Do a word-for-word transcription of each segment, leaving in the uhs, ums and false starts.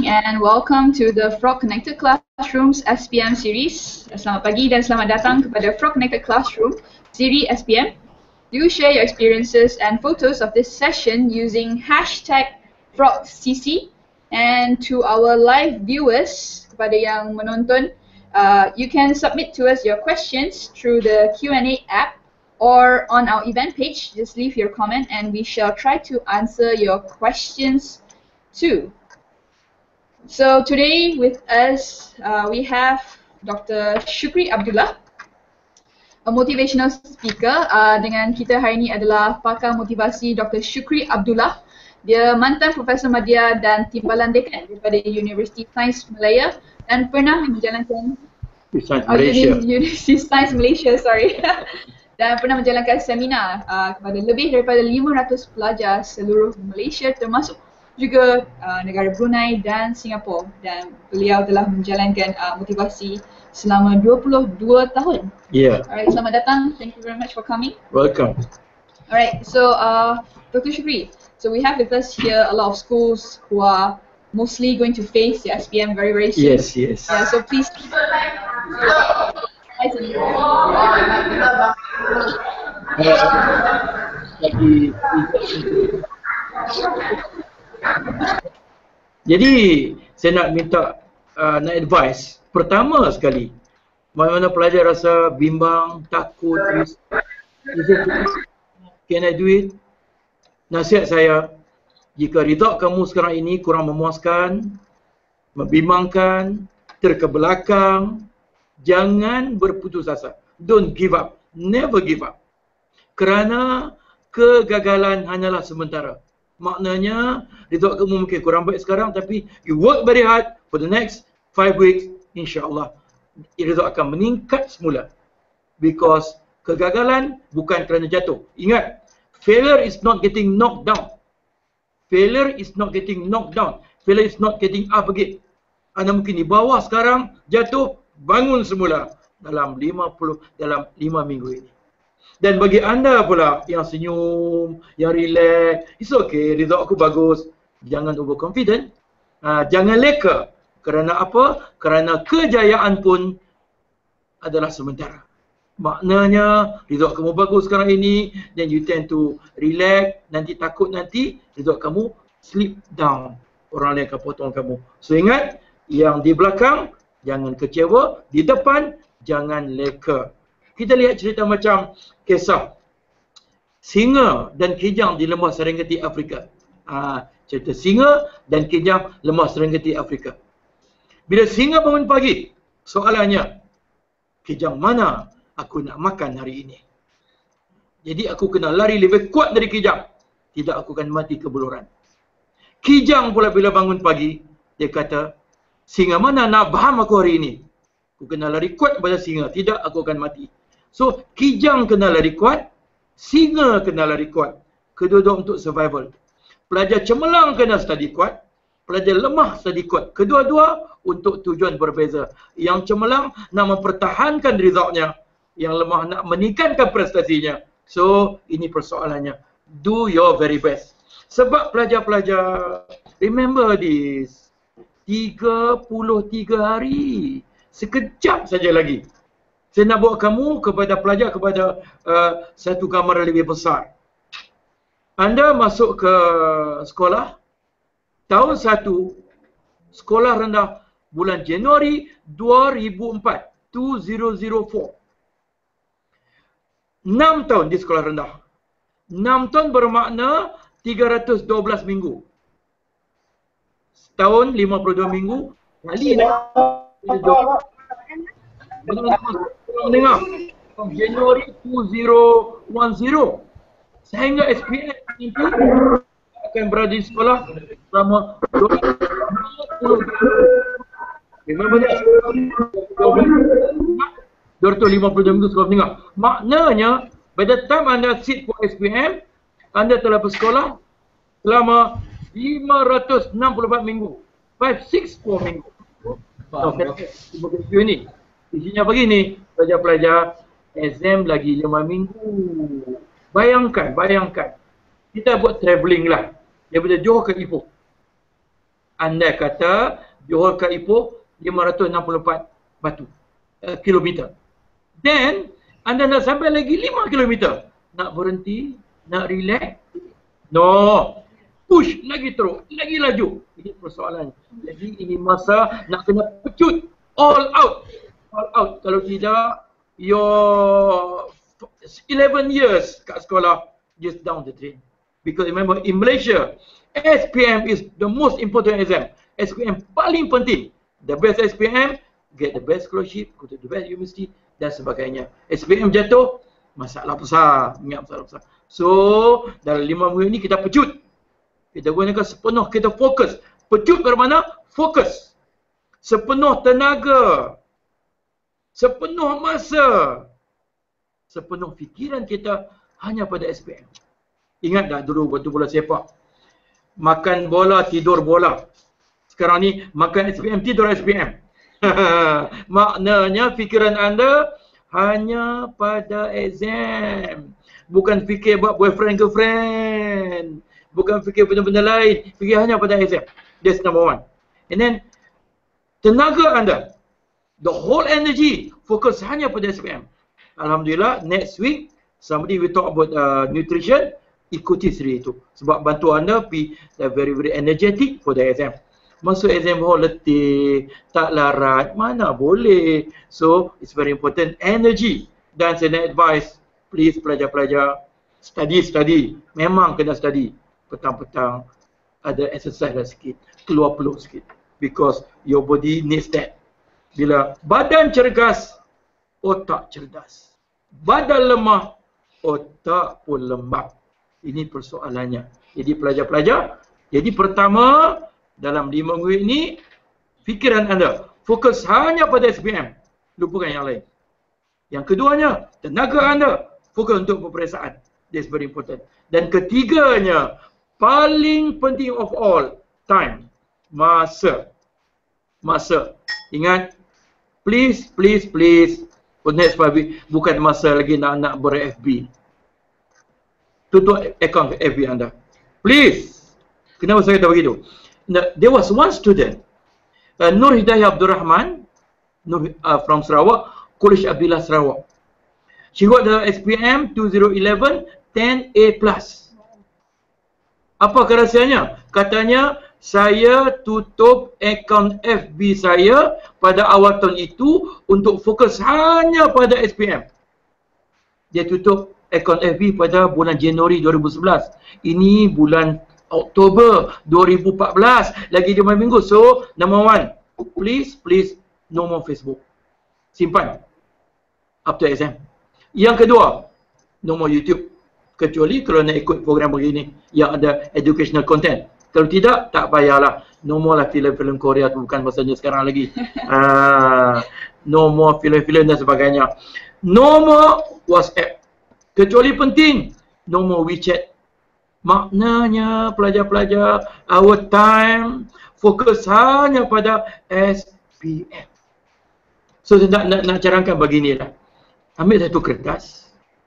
and welcome to the Frog Connected Classrooms S P M series. Selamat pagi dan selamat datang kepada Frog Connected Classroom series S P M. Do share your experiences and photos of this session using hashtag FrogCC. And to our live viewers, kepada yang menonton, uh, you can submit to us your questions through the Q and A app or on our event page. Just leave your comment and we shall try to answer your questions too. So today with us, uh, we have Doctor Shukri Abdullah, a motivational speaker. Uh, dengan kita hari ini adalah pakar motivasi Doctor Shukri Abdullah. Dia mantan Profesor Madya dan Timbalan Dekan daripada Universiti Sains Malaya dan pernah menjalankan Sains Malaysia. Oh, Universiti Sains Malaysia, sorry. Dan pernah menjalankan seminar uh, kepada lebih daripada lima ratus pelajar seluruh Malaysia, termasuk juga uh, negara Brunei dan Singapura, dan beliau telah menjalankan uh, motivasi selama dua puluh dua tahun. Yeah. Alright, selamat datang. Thank you very much for coming. Welcome. Alright, so uh, Doctor Shukri, so we have with us here a lot of schools who are mostly going to face the S P M very very soon. Yes, yes. Yeah, so please. Lagi. Jadi saya nak minta uh, nak advice. Pertama sekali, mana-mana pelajar rasa bimbang, takut, can I do it? Nasihat saya, jika result kamu sekarang ini kurang memuaskan, membimbangkan, terkebelakang, jangan berputus asa. Don't give up. Never give up. Kerana kegagalan hanyalah sementara. Maknanya, result kamu mungkin kurang baik sekarang, tapi you work very hard for the next five weeks, insyaAllah, result akan meningkat semula. Because kegagalan bukan kerana jatuh. Ingat, failure is not getting knocked down. Failure is not getting knocked down. Failure is not getting up again. Anda mungkin di bawah sekarang, jatuh, bangun semula dalam lima puluh, dalam lima minggu ini. Dan bagi anda pula yang senyum, yang relax, it's okay, result aku bagus. Jangan overconfident, uh, jangan leka. Kerana apa? Kerana kejayaan pun adalah sementara. Maknanya, result kamu bagus sekarang ini, then you tend to relax, nanti takut nanti, result kamu slip down. Orang lain akan potong kamu. So ingat, yang di belakang, jangan kecewa, di depan, jangan leka. Kita lihat cerita macam kisah singa dan kijang di lembah Serengeti Afrika. Ha, cerita singa dan kijang lembah Serengeti Afrika. Bila singa bangun pagi, soalannya, kijang mana aku nak makan hari ini? Jadi aku kena lari lebih kuat dari kijang. Tidak, aku akan mati kebuluran. Kijang pula bila bangun pagi, dia kata, singa mana nak faham aku hari ini? Aku kena lari kuat pada singa. Tidak, aku akan mati. So, kijang kena lari kuat, singa kena lari kuat. Kedua-dua untuk survival. Pelajar cemerlang kena study kuat, pelajar lemah study kuat. Kedua-dua untuk tujuan berbeza. Yang cemerlang nak mempertahankan resultnya, yang lemah nak meningkatkan prestasinya. So, ini persoalannya. Do your very best. Sebab pelajar-pelajar, remember this, tiga puluh tiga hari. Sekejap saja lagi. Saya nak bawa kamu kepada pelajar kepada uh, satu gambar lebih besar. Anda masuk ke sekolah, tahun satu, sekolah rendah bulan Januari dua ribu empat, dua ribu empat. enam tahun di sekolah rendah. enam tahun bermakna tiga ratus dua belas minggu. Setahun lima puluh dua minggu, kali ni. Mendengar Januari dua ribu sepuluh sehingga S P M itu akan berada di sekolah selama dua puluh dua ratus lima puluh minggu sekolah menengah. Maknanya by the time anda sit for S P M, anda telah bersekolah selama lima ratus enam puluh empat minggu, lima enam empat minggu. So, ini isinya begini, pelajar-pelajar exam lagi lima minggu. Bayangkan, bayangkan. Kita buat travelling lah daripada Johor ke Ipoh. andai kata Johor ke Ipoh lima ratus enam puluh empat batu uh, kilometer. Then anda nak sampai lagi lima kilometer. Nak berhenti, nak relax? No. Push lagi terus, lagi laju. Ini persoalan. Jadi ini masa nak kena pecut. All out. All out. Kalau tidak, your eleven years kat sekolah just down the drain. Because remember, in Malaysia, S P M is the most important exam. S P M paling penting. The best S P M, get the best scholarship, go to the best university, dan sebagainya. S P M jatuh, masalah besar. Ingat masalah besar. So, dalam lima minggu ini kita pecut. Kita gunakan sepenuh kita fokus. Pecut bermakna fokus. Sepenuh tenaga. Sepenuh masa. Sepenuh fikiran kita hanya pada S P M. Ingat tak dulu waktu bola sepak? Makan bola, tidur bola. Sekarang ni makan S P M, tidur S P M. Maknanya fikiran anda hanya pada exam. Bukan fikir buat boyfriend girlfriend. Bukan fikir benda-benda lain. Fikir hanya pada exam. That's number one. And then tenaga anda, the whole energy fokus hanya pada S P M. Alhamdulillah, next week somebody will talk about uh, nutrition. Ikuti siri itu. Sebab bantu anda be very very energetic for the exam. Masuk exam hall letih, tak larat, mana boleh. So, it's very important. Energy. Dan saya nak advise, please pelajar-pelajar, study, study. Memang kena study. Petang-petang ada exercise lah sikit. Keluar peluk sikit. Because your body needs that. Bila badan cergas, otak cerdas. Badan lemah, otak pun lembab. Ini persoalannya. Jadi pelajar-pelajar, jadi pertama dalam lima minggu ini, fikiran anda fokus hanya pada S P M. Lupakan yang lain. Yang keduanya, tenaga anda fokus untuk peperiksaan. That's very important. Dan ketiganya, paling penting of all, time. Masa. Masa. Ingat, please, please, please, for next five weeks, bukan masa lagi nak nak ber-F B. Tutup akaun F B anda. Please. Kenapa saya kata begitu? There was one student, uh, Nur Hidayah Abdul Rahman, Nur, uh, from Sarawak, College Abdullah Sarawak. She got the S P M two thousand eleven ten A plus. Apa rahsianya? Katanya, saya tutup akaun F B saya pada awal tahun itu untuk fokus hanya pada S P M. Dia tutup akaun F B pada bulan Januari dua ribu sebelas. Ini bulan Oktober dua ribu empat belas. Lagi lima minggu. So, number one, please, please, no more Facebook. Simpan. Up to exam. Yang kedua, no more YouTube. Kecuali kalau nak ikut program begini yang ada educational content. Kalau tidak, tak payahlah. No more lah filem-filem Korea tu, bukan masanya sekarang lagi. uh, no more filem-filem dan sebagainya. No more WhatsApp. Kecuali penting, no more WeChat. Maknanya pelajar-pelajar, our time fokus hanya pada S P M. So, saya nak, nak, nak carangkan beginilah. Ambil satu kertas.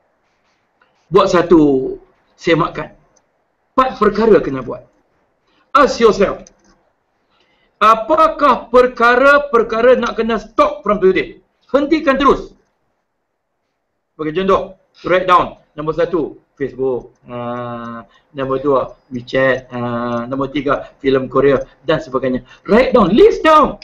Buat satu semakan. Empat perkara kena buat. Ask yourself. Apakah perkara-perkara nak kena stop from today? Hentikan terus. Bagi contoh, write down. Nombor satu, Facebook. Uh, nombor dua, WeChat. Uh, nombor tiga, filem Korea dan sebagainya. Write down, list down.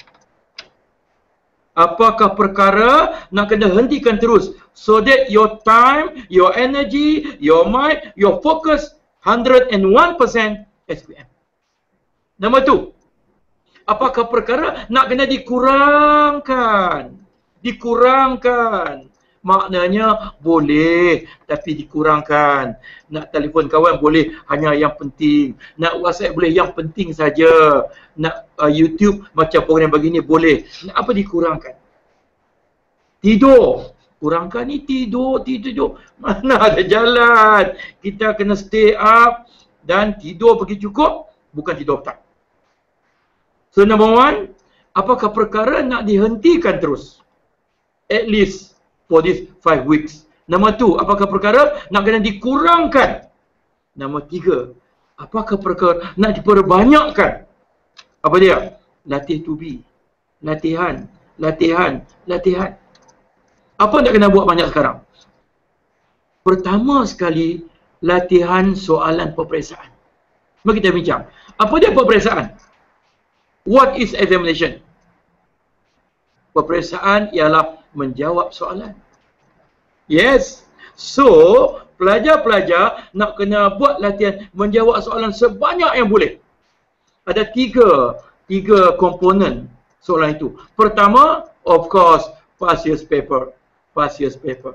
Apakah perkara nak kena hentikan terus so that your time, your energy, your mind, your focus one hundred one percent S P M. Nombor tu, apakah perkara nak kena dikurangkan? Dikurangkan. Maknanya boleh tapi dikurangkan. Nak telefon kawan boleh hanya yang penting. Nak WhatsApp boleh yang penting saja. Nak uh, YouTube macam program begini boleh. Nak apa dikurangkan? Tidur. Kurangkan ni tidur, tidur. Mana ada jalan. Kita kena stay up dan tidur bagi cukup, bukan tidur petang. So number one, apakah perkara nak dihentikan terus? At least for these five weeks. Nombor two, apakah perkara nak kena dikurangkan? Nombor tiga, apakah perkara nak diperbanyakkan? Apa dia? Latih to be. Latihan, latihan, latihan. Apa nak kena buat banyak sekarang? Pertama sekali, latihan soalan peperiksaan. Mari kita bincang. Apa dia peperiksaan? What is examination? Peperiksaan ialah menjawab soalan. Yes. So, pelajar-pelajar nak kena buat latihan menjawab soalan sebanyak yang boleh. Ada tiga, tiga komponen soalan itu. Pertama, of course, past year's paper. Past year's paper.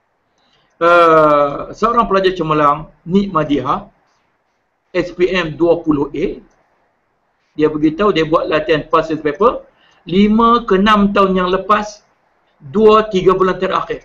Uh, seorang pelajar cemerlang, Nik Madiha, S P M dua puluh A, dia beritahu dia buat latihan past year's paper lima ke enam tahun yang lepas, dua tiga bulan terakhir.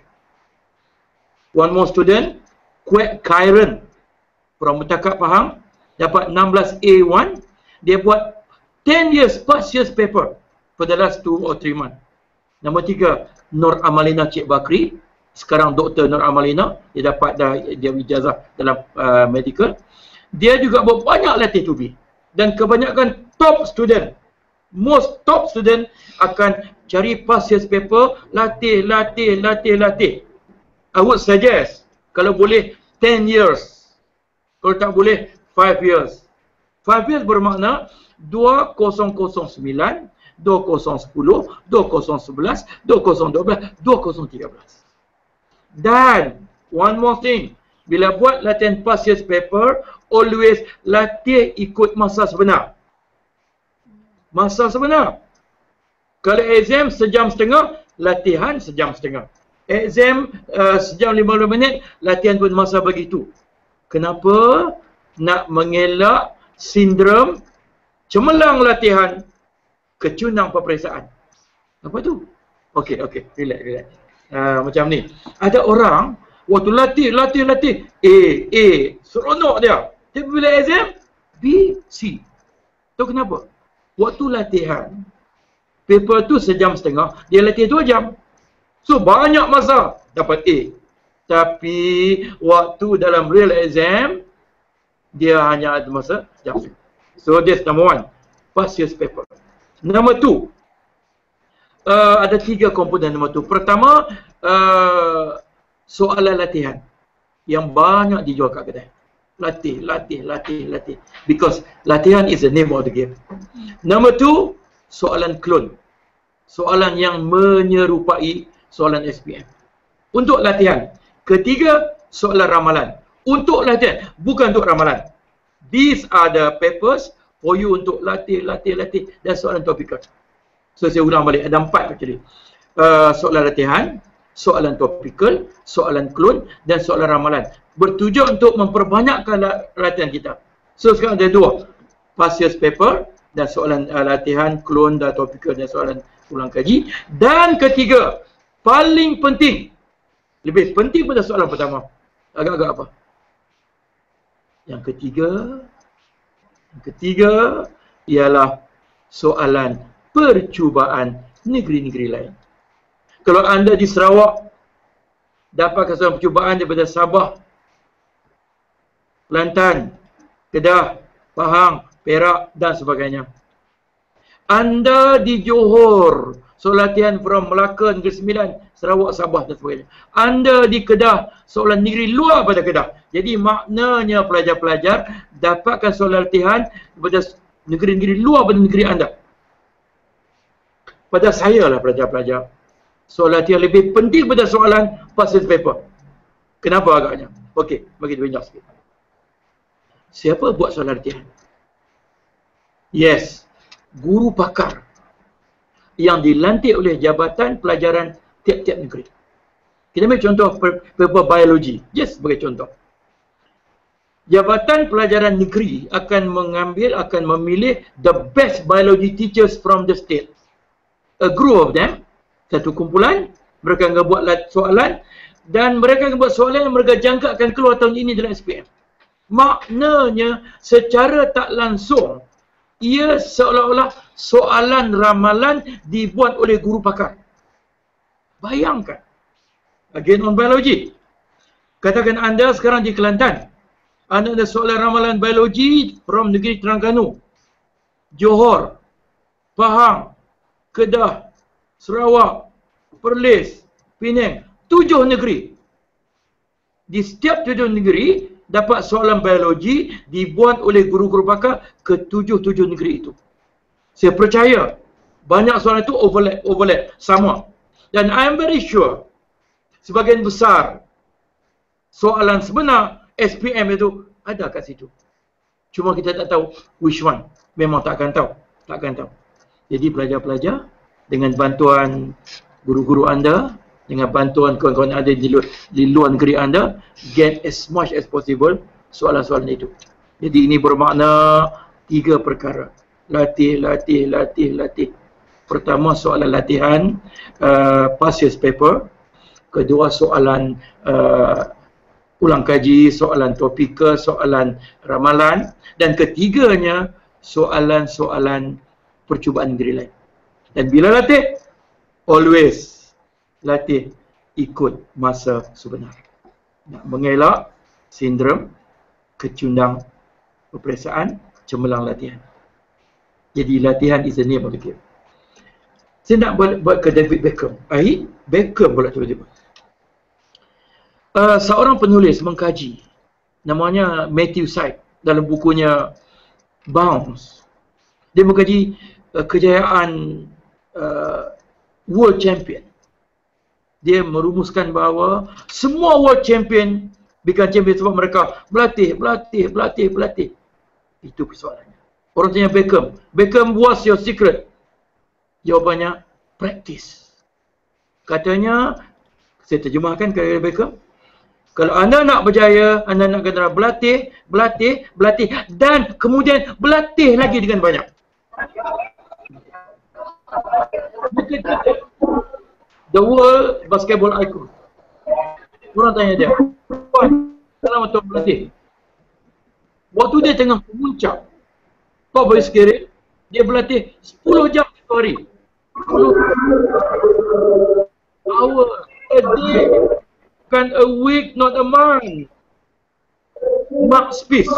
One more student, Kwek Kairen from Mutakat Pahang, dapat enam belas A one, dia buat ten years past year's paper for the last two or three months. Nombor tiga, Nur Amalina Cik Bakri, sekarang Doktor Nur Amalina, dia dapat dah dia ijazah dalam uh, medical. Dia juga buat banyak latih to be. Dan kebanyakan top student, most top student akan cari past year's paper, latih, latih, latih, latih. I would suggest, kalau boleh ten years. Kalau tak boleh, five years. five years bermakna dua ribu sembilan, dua ribu sepuluh, dua ribu sebelas, dua ribu dua belas, dua ribu tiga belas. Dan, one more thing. Bila buat latihan past year's paper, always latih ikut masa sebenar. Masa sebenar. Kalau exam sejam setengah, latihan sejam setengah. Exam uh, sejam lima puluh minit, latihan pun masa begitu. Kenapa? Nak mengelak sindrom cemerlang latihan, kecunang peperiksaan. Apa tu? Okey, okey, relax, relax. Uh, macam ni. Ada orang waktu latih, latih, latih, A, A, seronok dia. Tapi bila exam, B, C. Tahu kenapa? Waktu latihan, paper tu sejam setengah, dia latih dua jam. So, banyak masa dapat A. Tapi, waktu dalam real exam, dia hanya ada masa jam. So, that's number one. Past year's paper. Number two. Uh, ada tiga komponen number two. Pertama, uh, soalan latihan. Yang banyak dijual kat kedai. Latih, latih, latih, latih. Because latihan is the name of the game. Number two, soalan clone. Soalan yang menyerupai soalan S P M. Untuk latihan. Ketiga, soalan ramalan. Untuk latihan, bukan untuk ramalan. These are the papers for you untuk latih, latih, latih. Dan soalan topikal. So, saya ulang balik. Ada empat actually. Uh, soalan latihan, soalan topikal, soalan clone, dan soalan ramalan. Bertujuan untuk memperbanyakkan latihan kita. So, sekarang ada dua. Past year's paper, dan soalan uh, latihan, clone, dan topikal, dan soalan ulang kaji. Dan ketiga, paling penting, lebih penting pada soalan pertama. Agak-agak apa? Yang ketiga, yang ketiga ialah soalan percubaan negeri-negeri lain. Kalau anda di Sarawak dapat soalan percubaan daripada Sabah, Kelantan, Kedah, Pahang, Perak dan sebagainya. Anda di Johor, soalan latihan from Melaka, Negeri Sembilan, Sarawak, Sabah dan sebagainya. Anda di Kedah, soalan negeri luar pada Kedah. Jadi maknanya pelajar-pelajar dapatkan soalan latihan daripada negeri-negeri luar pada negeri anda. Pada saya lah pelajar-pelajar, soalan latihan lebih penting pada soalan past year's paper. Kenapa agaknya? Okey, bagi kita bincang sikit. Siapa buat soalan latihan? Yes, guru pakar yang dilantik oleh Jabatan Pelajaran tiap-tiap negeri. Kita ambil contoh paper biologi. Yes, sebagai contoh. Jabatan Pelajaran Negeri akan mengambil, akan memilih the best biology teachers from the state. A group of them, satu kumpulan, mereka akan buat soalan dan mereka akan buat soalan yang mereka jangka akan keluar tahun ini dalam S P M. Maknanya secara tak langsung ia seolah-olah soalan ramalan dibuat oleh guru pakar. Bayangkan. Again on biology. Katakan anda sekarang di Kelantan. Anda ada soalan ramalan biologi from negeri Terengganu, Johor, Pahang, Kedah, Sarawak, Perlis, Penang, tujuh negeri. Di setiap tujuh negeri dapat soalan biologi dibuat oleh guru-guru pakar ke tujuh-tujuh negeri itu. Saya percaya banyak soalan itu overlap, overlap, sama. Dan I am very sure sebagian besar soalan sebenar S P M itu ada kat situ. Cuma kita tak tahu which one. Memang tak akan tahu. Tak akan tahu. Jadi pelajar-pelajar dengan bantuan guru-guru anda, dengan bantuan kawan-kawan ada di luar, di luar negeri anda, get as much as possible soalan-soalan itu. Jadi ini bermakna tiga perkara. Latih, latih, latih, latih. Pertama soalan latihan uh, past year's paper. Kedua soalan uh, ulang kaji, soalan topikal, soalan ramalan. Dan ketiganya soalan-soalan percubaan negeri lain. Dan bila latih, always latih ikut masa sebenar. Nak mengelak sindrom kecundang peperiksaan cemerlang latihan. Jadi latihan is the name of the game. Saya nak buat, buat ke David Beckham. Air, Beckham pula tiba-tiba. Uh, seorang penulis mengkaji, namanya Matthew Syed, dalam bukunya Bounce. Dia mengkaji uh, kejayaan uh, World Champion. Dia merumuskan bahawa semua World Champion bukan champion sebab mereka berlatih, berlatih, berlatih, berlatih. Itu persoalannya. Orang tanya Beckham, Beckham, what's your secret? Jawabannya, practice. Katanya, saya terjemahkan kepada Beckham, kalau anda nak berjaya, anda nak kena berlatih, berlatih, berlatih, dan kemudian berlatih lagi dengan banyak. The world basketball icon. Orang tanya dia, kenapa tuan berlatih? Waktu dia tengah memuncak, kau boleh sekiranya, dia berlatih sepuluh jam satu hari. sepuluh hours a day. Bukan a week, not a month. Mark Spies.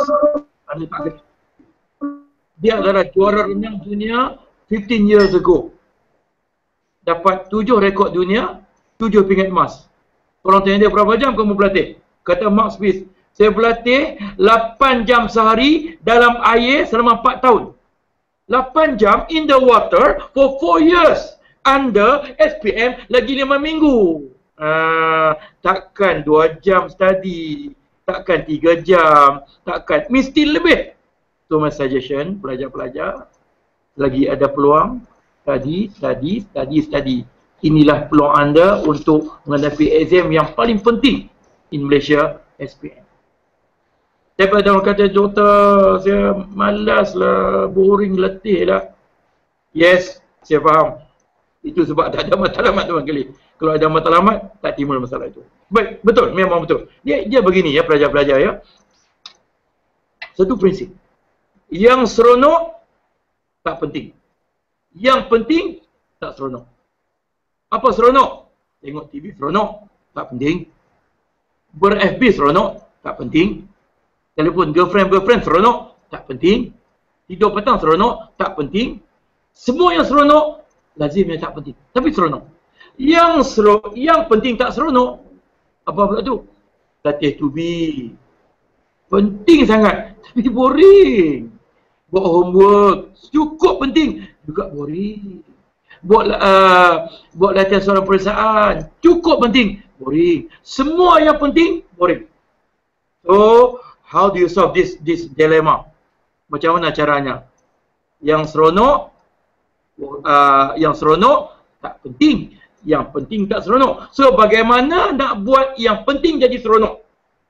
Dia adalah juara renang dunia fifteen years ago. Dapat tujuh rekod dunia, tujuh pingat emas. Orang tanya dia, berapa jam kamu berlatih? Kata Mark Spies, saya berlatih lapan jam sehari dalam air selama empat tahun. lapan jam in the water for four years. Under S P M lagi lima minggu. Uh, takkan dua jam study, takkan tiga jam, takkan, mesti lebih. So my suggestion, pelajar-pelajar, lagi ada peluang, study, study, study, study. Inilah peluang anda untuk menghadapi exam yang paling penting in Malaysia, S P M. Tapi ada orang kata, doktor, saya malas lah, boring, letih lah. Yes, saya faham. Itu sebab tak ada matlamat tuan kali. Kalau ada matlamat, tak timbul masalah itu. Baik, betul, memang betul. Dia, dia begini ya, pelajar-pelajar ya. Satu prinsip. Yang seronok, tak penting. Yang penting, tak seronok. Apa seronok? Tengok T V seronok, tak penting. Ber-F B seronok, tak penting. Telefon girlfriend-girlfriend seronok, tak penting. Tidur petang seronok, tak penting. Semua yang seronok, lazimnya tak penting. Tapi seronok. Yang seronok, yang penting tak seronok, apa pula tu? Latih to be. Penting sangat, tapi boring. Buat homework, cukup penting, juga boring. Buat uh, buat latihan soalan peperiksaan, cukup penting, boring. Semua yang penting, boring. So, how do you solve this this dilemma? Macam mana caranya? Yang seronok, uh, yang seronok tak penting, yang penting tak seronok. So bagaimana nak buat yang penting jadi seronok?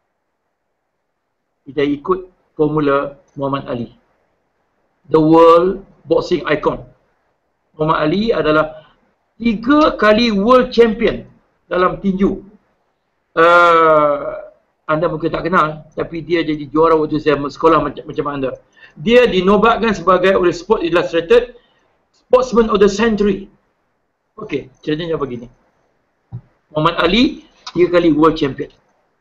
Kita ikut formula Muhammad Ali, the world boxing icon. Muhammad Ali adalah tiga kali world champion dalam tinju. Uh, Anda mungkin tak kenal, tapi dia jadi juara waktu saya sekolah macam, macam anda. Dia dinobatkan sebagai oleh Sport Illustrated Sportsman of the Century. Okey, ceritanya begini. Muhammad Ali tiga kali world champion.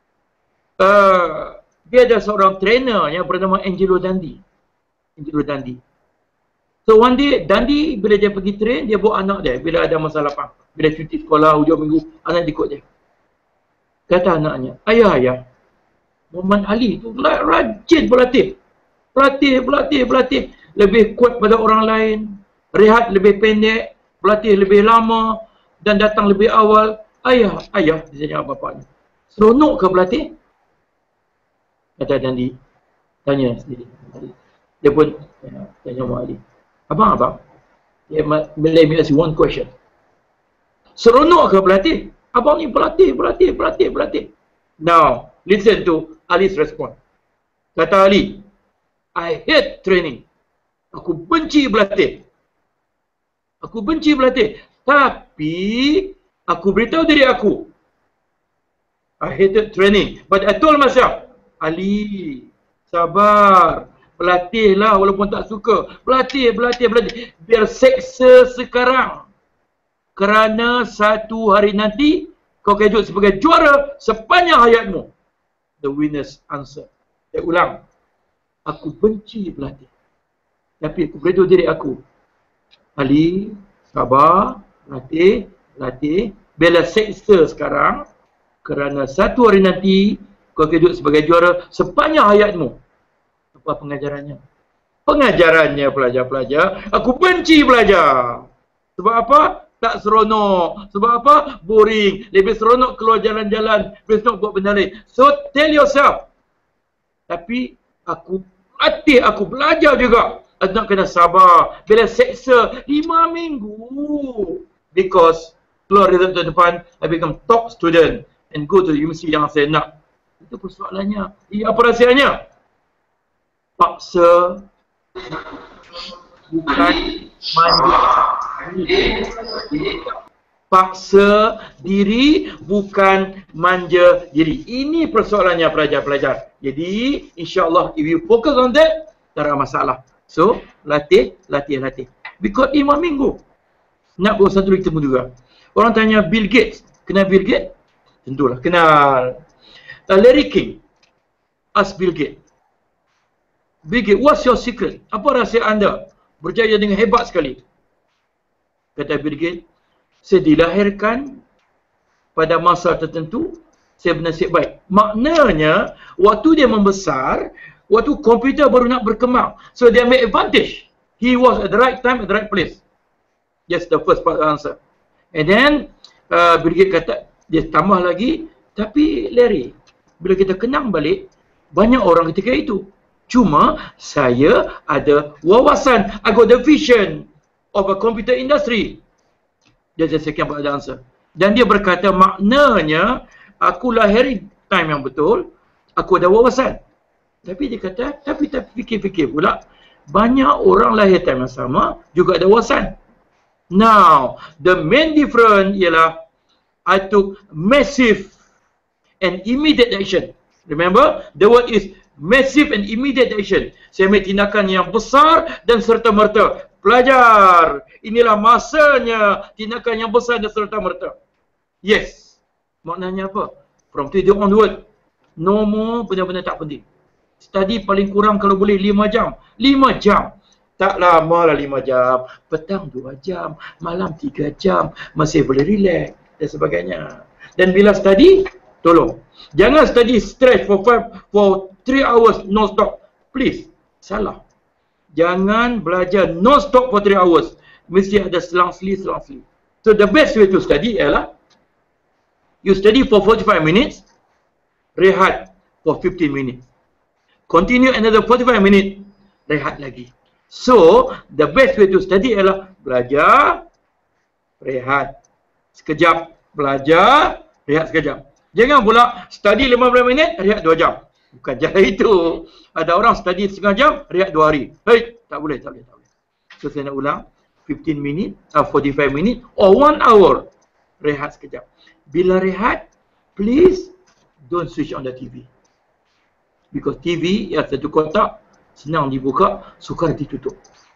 Uh, dia ada seorang trainer yang bernama Angelo Dundee. Angelo Dundee. So one day, Dandi bila dia pergi train, dia bawa anak dia. Bila ada masalah apa? Bila cuti sekolah, hujung minggu, anak dia ikut dia. Kata anaknya, ayah, ayah, Muhammad Ali tu rajin berlatih. Berlatih, berlatih, berlatih. Lebih kuat pada orang lain. Rehat lebih pendek. Berlatih lebih lama. Dan datang lebih awal. Ayah, ayah, dia tanya bapaknya. Seronok ke berlatih? Kata Dandi. Tanya sendiri. Dia pun tanya Muhammad Ali. Abang, abang. Dia let me ask you one question. Seronok ke berlatih? Abang ni berlatih, berlatih, berlatih, berlatih. Now, listen to Ali's response. Kata Ali, I hate training. Aku benci berlatih. Aku benci berlatih. Tapi, aku beritahu diri aku. I hated training. But I told myself, Ali, sabar. Berlatihlah walaupun tak suka. Berlatih, berlatih, berlatih. Biar seksa sekarang. Kerana satu hari nanti, kau akan hidup sebagai juara sepanjang hayatmu. The winner's answer. Saya ulang. Aku benci berlatih. Tapi aku beritahu diri aku. Ali, sabar, latih, latih. Bela seksa sekarang. Kerana satu hari nanti, kau akan hidup sebagai juara sepanjang hayatmu. Apa pengajarannya? Pengajarannya pelajar-pelajar. Aku benci belajar. Sebab apa? Tak seronok. Sebab apa? Boring. Lebih seronok keluar jalan-jalan. Lebih seronok buat benda lain. So, tell yourself. Tapi, aku latih, aku belajar juga. Nak kena sabar. Bila seksa, lima minggu. Because, keluar result tahun depan, I become top student. And go to the university yang saya nak. Itu persoalannya. Ia apa rahsianya? Paksa. Bukan manja. Paksa diri bukan manja diri. Ini persoalannya pelajar-pelajar. Jadi insya-Allah if you focus on that, tak ada masalah. So latih, latih, latih. Because lima minggu. Nak buat satu lagi temu juga. Orang tanya Bill Gates. Kenal Bill Gates? Tentulah kenal. Uh, Larry King. Ask Bill Gates. Bill Gates, what's your secret? Apa rahsia anda? Berjaya dengan hebat sekali. Kata Bill Gates, saya dilahirkan pada masa tertentu, saya bernasib baik. Maknanya, waktu dia membesar, waktu komputer baru nak berkembang. So, dia ambil advantage. He was at the right time, at the right place. That's the first part of the answer. And then, uh, Bill Gates kata, dia tambah lagi, tapi Larry, bila kita kenang balik, banyak orang ketika itu. Cuma saya ada wawasan. I got the vision of a computer industry. Dia jadi sekian pada answer. Dan dia berkata maknanya aku lahir time yang betul. Aku ada wawasan. Tapi dia kata, tapi tak fikir-fikir pula. Banyak orang lahir time yang sama juga ada wawasan. Now, the main difference ialah I took massive and immediate action. Remember, the word is massive and immediate action. Saya ambil tindakan yang besar dan serta-merta. Pelajar, inilah masanya tindakan yang besar dan serta-merta. Yes. Maknanya apa? From today onward, no more benda-benda tak penting. Study paling kurang kalau boleh lima jam. lima jam. Tak lama lah lima jam. Petang dua jam. Malam tiga jam. Masih boleh relax dan sebagainya. Dan bila study, tolong. Jangan study stretch for five, for three hours non-stop. Please. Salah. Jangan belajar non-stop for three hours. Mesti ada selang-seli, selang-seli. So the best way to study ialah you study for forty-five minutes, rehat for fifteen minutes. Continue another forty-five minutes, rehat lagi. So, the best way to study ialah belajar, rehat. Sekejap, belajar, rehat sekejap. Jangan pula study lima belas minit, rehat dua jam. Bukan cara itu. Ada orang study setengah jam, rehat dua hari. Hei, tak boleh, tak boleh, tak boleh. So, saya nak ulang. fifteen minit, uh, forty-five minit, or one hour. Rehat sekejap. Bila rehat, please don't switch on the T V. Because T V yang satu kotak, senang dibuka, sukar ditutup.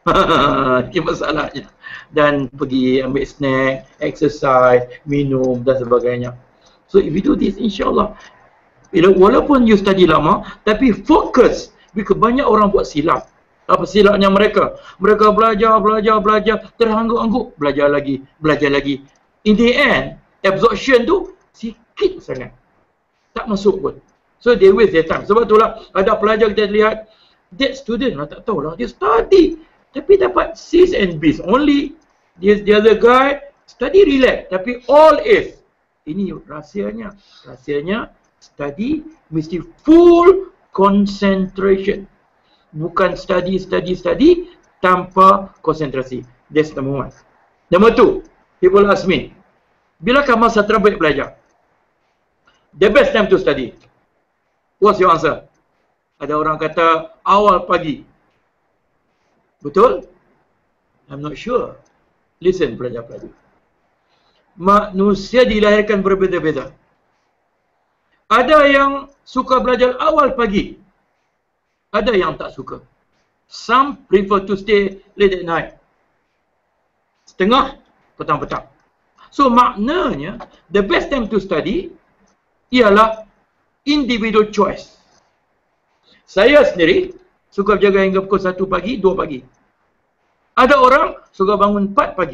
Ini masalahnya. Dan pergi ambil snack, exercise, minum dan sebagainya. So if you do this, insyaAllah, walaupun you study lama, tapi fokus. Because banyak orang buat silap. Apa silapnya mereka? Mereka belajar, belajar, belajar, terhangguk-hangguk, belajar lagi, belajar lagi. In the end, absorption tu sikit sangat. Tak masuk pun. So they waste their time. Sebab itulah ada pelajar kita lihat, that student lah tak tahulah, dia study tapi dapat C's and B's. Only the, the other guy study relax tapi all A's. Ini rahsianya. Rahsianya study mesti full concentration. Bukan study, study, study tanpa konsentrasi. That's number one. Number two, people ask me, bilakah masa terbaik belajar? The best time to study. What's your answer? Ada orang kata awal pagi. Betul? I'm not sure. Listen, pelajar-pelajar. Manusia dilahirkan berbeza-beza. Ada yang suka belajar awal pagi. Ada yang tak suka. Some prefer to stay late at night. Setengah petang-petang. So maknanya, the best time to study ialah individual choice. Saya sendiri suka berjaga hingga pukul satu pagi, dua pagi. Ada orang suka bangun empat pagi.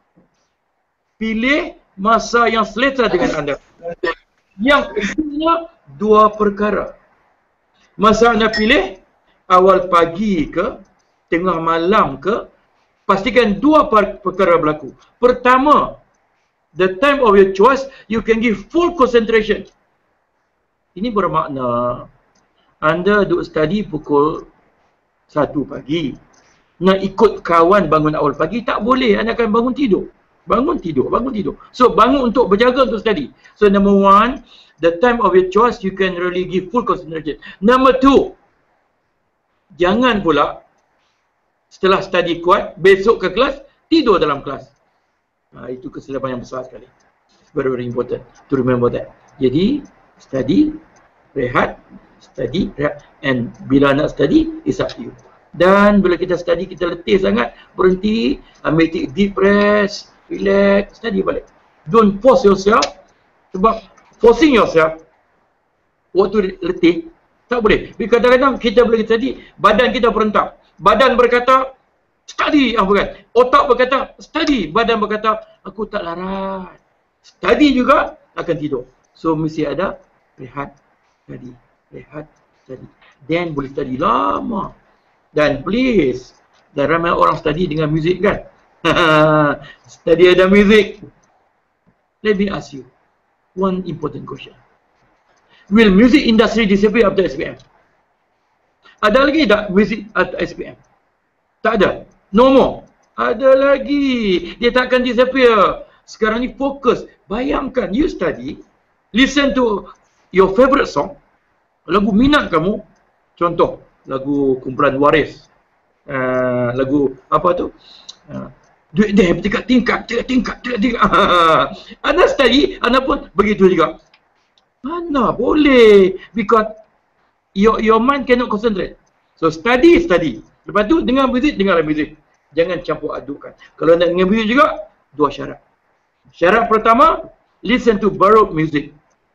Pilih masa yang selesa dengan anda. Yang pentingnya dua perkara. Masa anda pilih awal pagi ke, tengah malam ke, pastikan dua perkara berlaku. Pertama, the time of your choice, you can give full concentration. Ini bermakna anda duduk study pukul satu pagi. Nak ikut kawan bangun awal pagi, tak boleh. Anda akan bangun tidur. Bangun tidur, bangun tidur. So, bangun untuk berjaga untuk study. So, number one, the time of your choice, you can really give full concentration. Number two, jangan pula setelah study kuat, besok ke kelas, tidur dalam kelas. Ha, itu kesilapan yang besar sekali. Very, very important to remember that. Jadi, study, rehat, study, rehat. And bila nak study, it's up to you. Dan bila kita study, kita letih sangat, berhenti, ambil deep breath, relax, study balik. Don't force yourself, sebab forcing yourself, waktu letih, tak boleh. Kadang-kadang kita boleh study, badan kita berentak. Badan berkata, study, apa kan? Otak berkata, study. Badan berkata, aku tak larat. Study juga akan tidur. So, mesti ada rehat, study, rehat, study. Then boleh study lama. Dan please, dan ramai orang study dengan muzik kan? Study ada muzik. Let me ask you one important question. Will music industry disappear after S P M? Ada lagi tak music after S P M? Tak ada. No more. Ada lagi. Dia tak akan disappear. Sekarang ni fokus. Bayangkan, you study, listen to your favorite song, lagu minat kamu, contoh, lagu kumpulan Waris, uh, lagu apa tu? Uh, Duit dia tingkat tingkat, tingkat tingkat, tingkat tingkat. Anda study, anda pun begitu juga. Mana boleh? Because your your mind cannot concentrate. So study, study. Lepas tu dengar muzik, dengar muzik. Jangan campur adukkan. Kalau nak dengar muzik juga, dua syarat. Syarat pertama, listen to baroque music.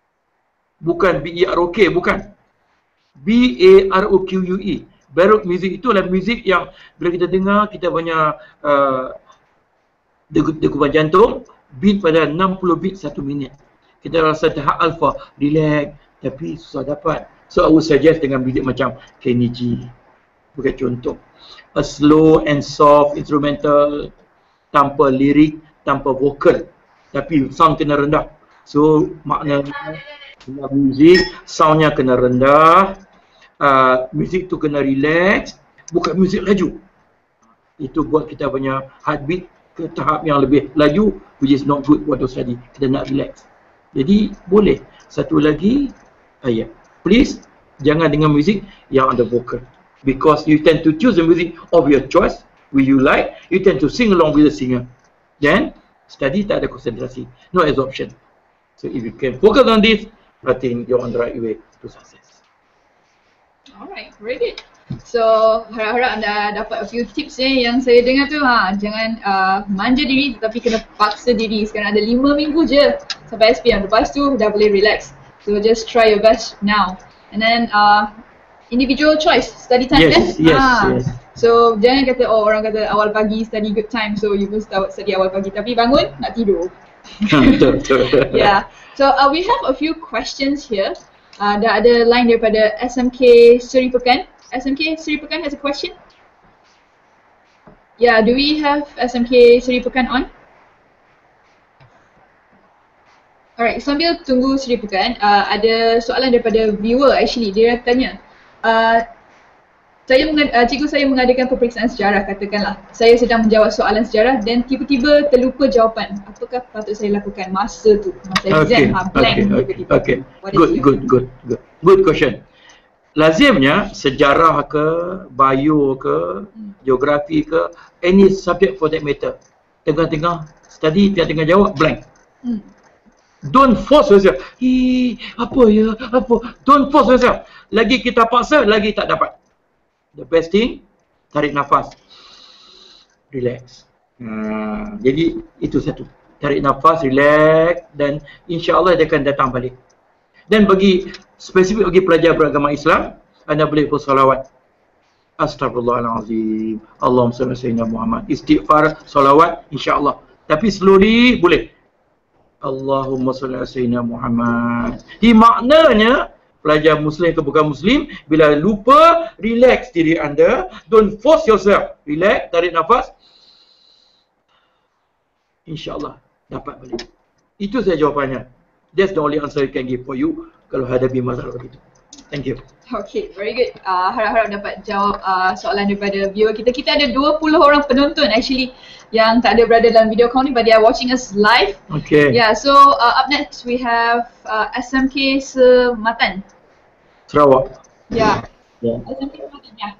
Bukan B E R O K, bukan. B A R O Q U E. Baroque music itu adalah muzik yang bila kita dengar, kita banyak uh, degupan jantung, beat pada enam puluh beat satu minit. Kita rasa tahap alpha, relax, tapi susah dapat. So, I would suggest dengan muzik macam Kenny G. Bukan contoh. A slow and soft instrumental, tanpa lirik, tanpa vokal. Tapi sound kena rendah. So, maknanya dengar muzik, soundnya kena rendah. Uh, muzik tu kena relax, bukan muzik laju. Itu buat kita punya heartbeat ke tahap yang lebih laju, which is not good buat study. Kita nak relax. Jadi boleh. Satu lagi ayat, please jangan dengar muzik yang ada vokal, because you tend to choose the music of your choice, which you like. You tend to sing along with the singer. Then study tak ada konsentrasi, no absorption. So if you can focus on this, I think you're on the right way to success. Alright, very good. So, harap-harap anda dapat a few tips eh yang saya dengar tu. Ha, jangan uh, manja diri tetapi kena paksa diri. Sekarang ada lima minggu je sampai S P M. Lepas tu dah boleh relax. So, just try your best now. And then, uh, individual choice, study time yes, eh? Yes, ha. yes. So jangan kata, oh orang kata awal pagi study good time, so you pun start study awal pagi, tapi bangun nak tidur. Yeah. So uh, we have a few questions here. Uh, dah ada line daripada S M K Seri Pekan. S M K Seri Pekan has a question. Yeah, do we have S M K Seri Pekan on? Alright, sambil tunggu Seri Pekan, uh, ada soalan daripada viewer actually. Dia tanya, uh, saya mengad- uh, cikgu saya mengadakan peperiksaan sejarah, katakanlah. Saya sedang menjawab soalan sejarah dan tiba-tiba terlupa jawapan. Apakah patut saya lakukan masa tu? Masa exam, Okay, ha, blank okay, okay, tiba-tiba. okay. What is Good, your- good, good, good. Good question. Lazimnya sejarah ke, bio ke, geografi ke, any subject for that matter. Tengah-tengah study, tengah-tengah jawab, blank. Hmm. Don't force yourself. Hi, apa ya, apa. Don't force yourself. Lagi kita paksa, lagi tak dapat. The best thing, tarik nafas. Relax. Hmm, jadi itu satu. Tarik nafas, relax, dan insya-Allah dia akan datang balik. Dan bagi spesifik bagi pelajar beragama Islam, anda boleh bersolawat. Astagfirullahalazim. Allahumma salli ala sayyidina Muhammad. Istighfar, solawat, insya-Allah. Tapi slowly boleh. Allahumma salli ala sayyidina Muhammad. Di maknanya pelajar muslim ke bukan muslim, bila lupa, relax diri anda, don't force yourself. Relax, tarik nafas. InsyaAllah dapat balik. Itu saja jawapannya. That's the only answer I can give for you kalau hadapi masalah begitu. Thank you. Okay, very good. Uh, harap-harap dapat jawab uh, soalan daripada viewer kita. Kita ada dua puluh orang penonton actually yang tak ada berada dalam video call ni, but they are watching us live. Okay. Yeah, so uh, up next we have uh, S M K Sematan. Sarawak. Yeah. Yeah. S M K Sematan, yeah.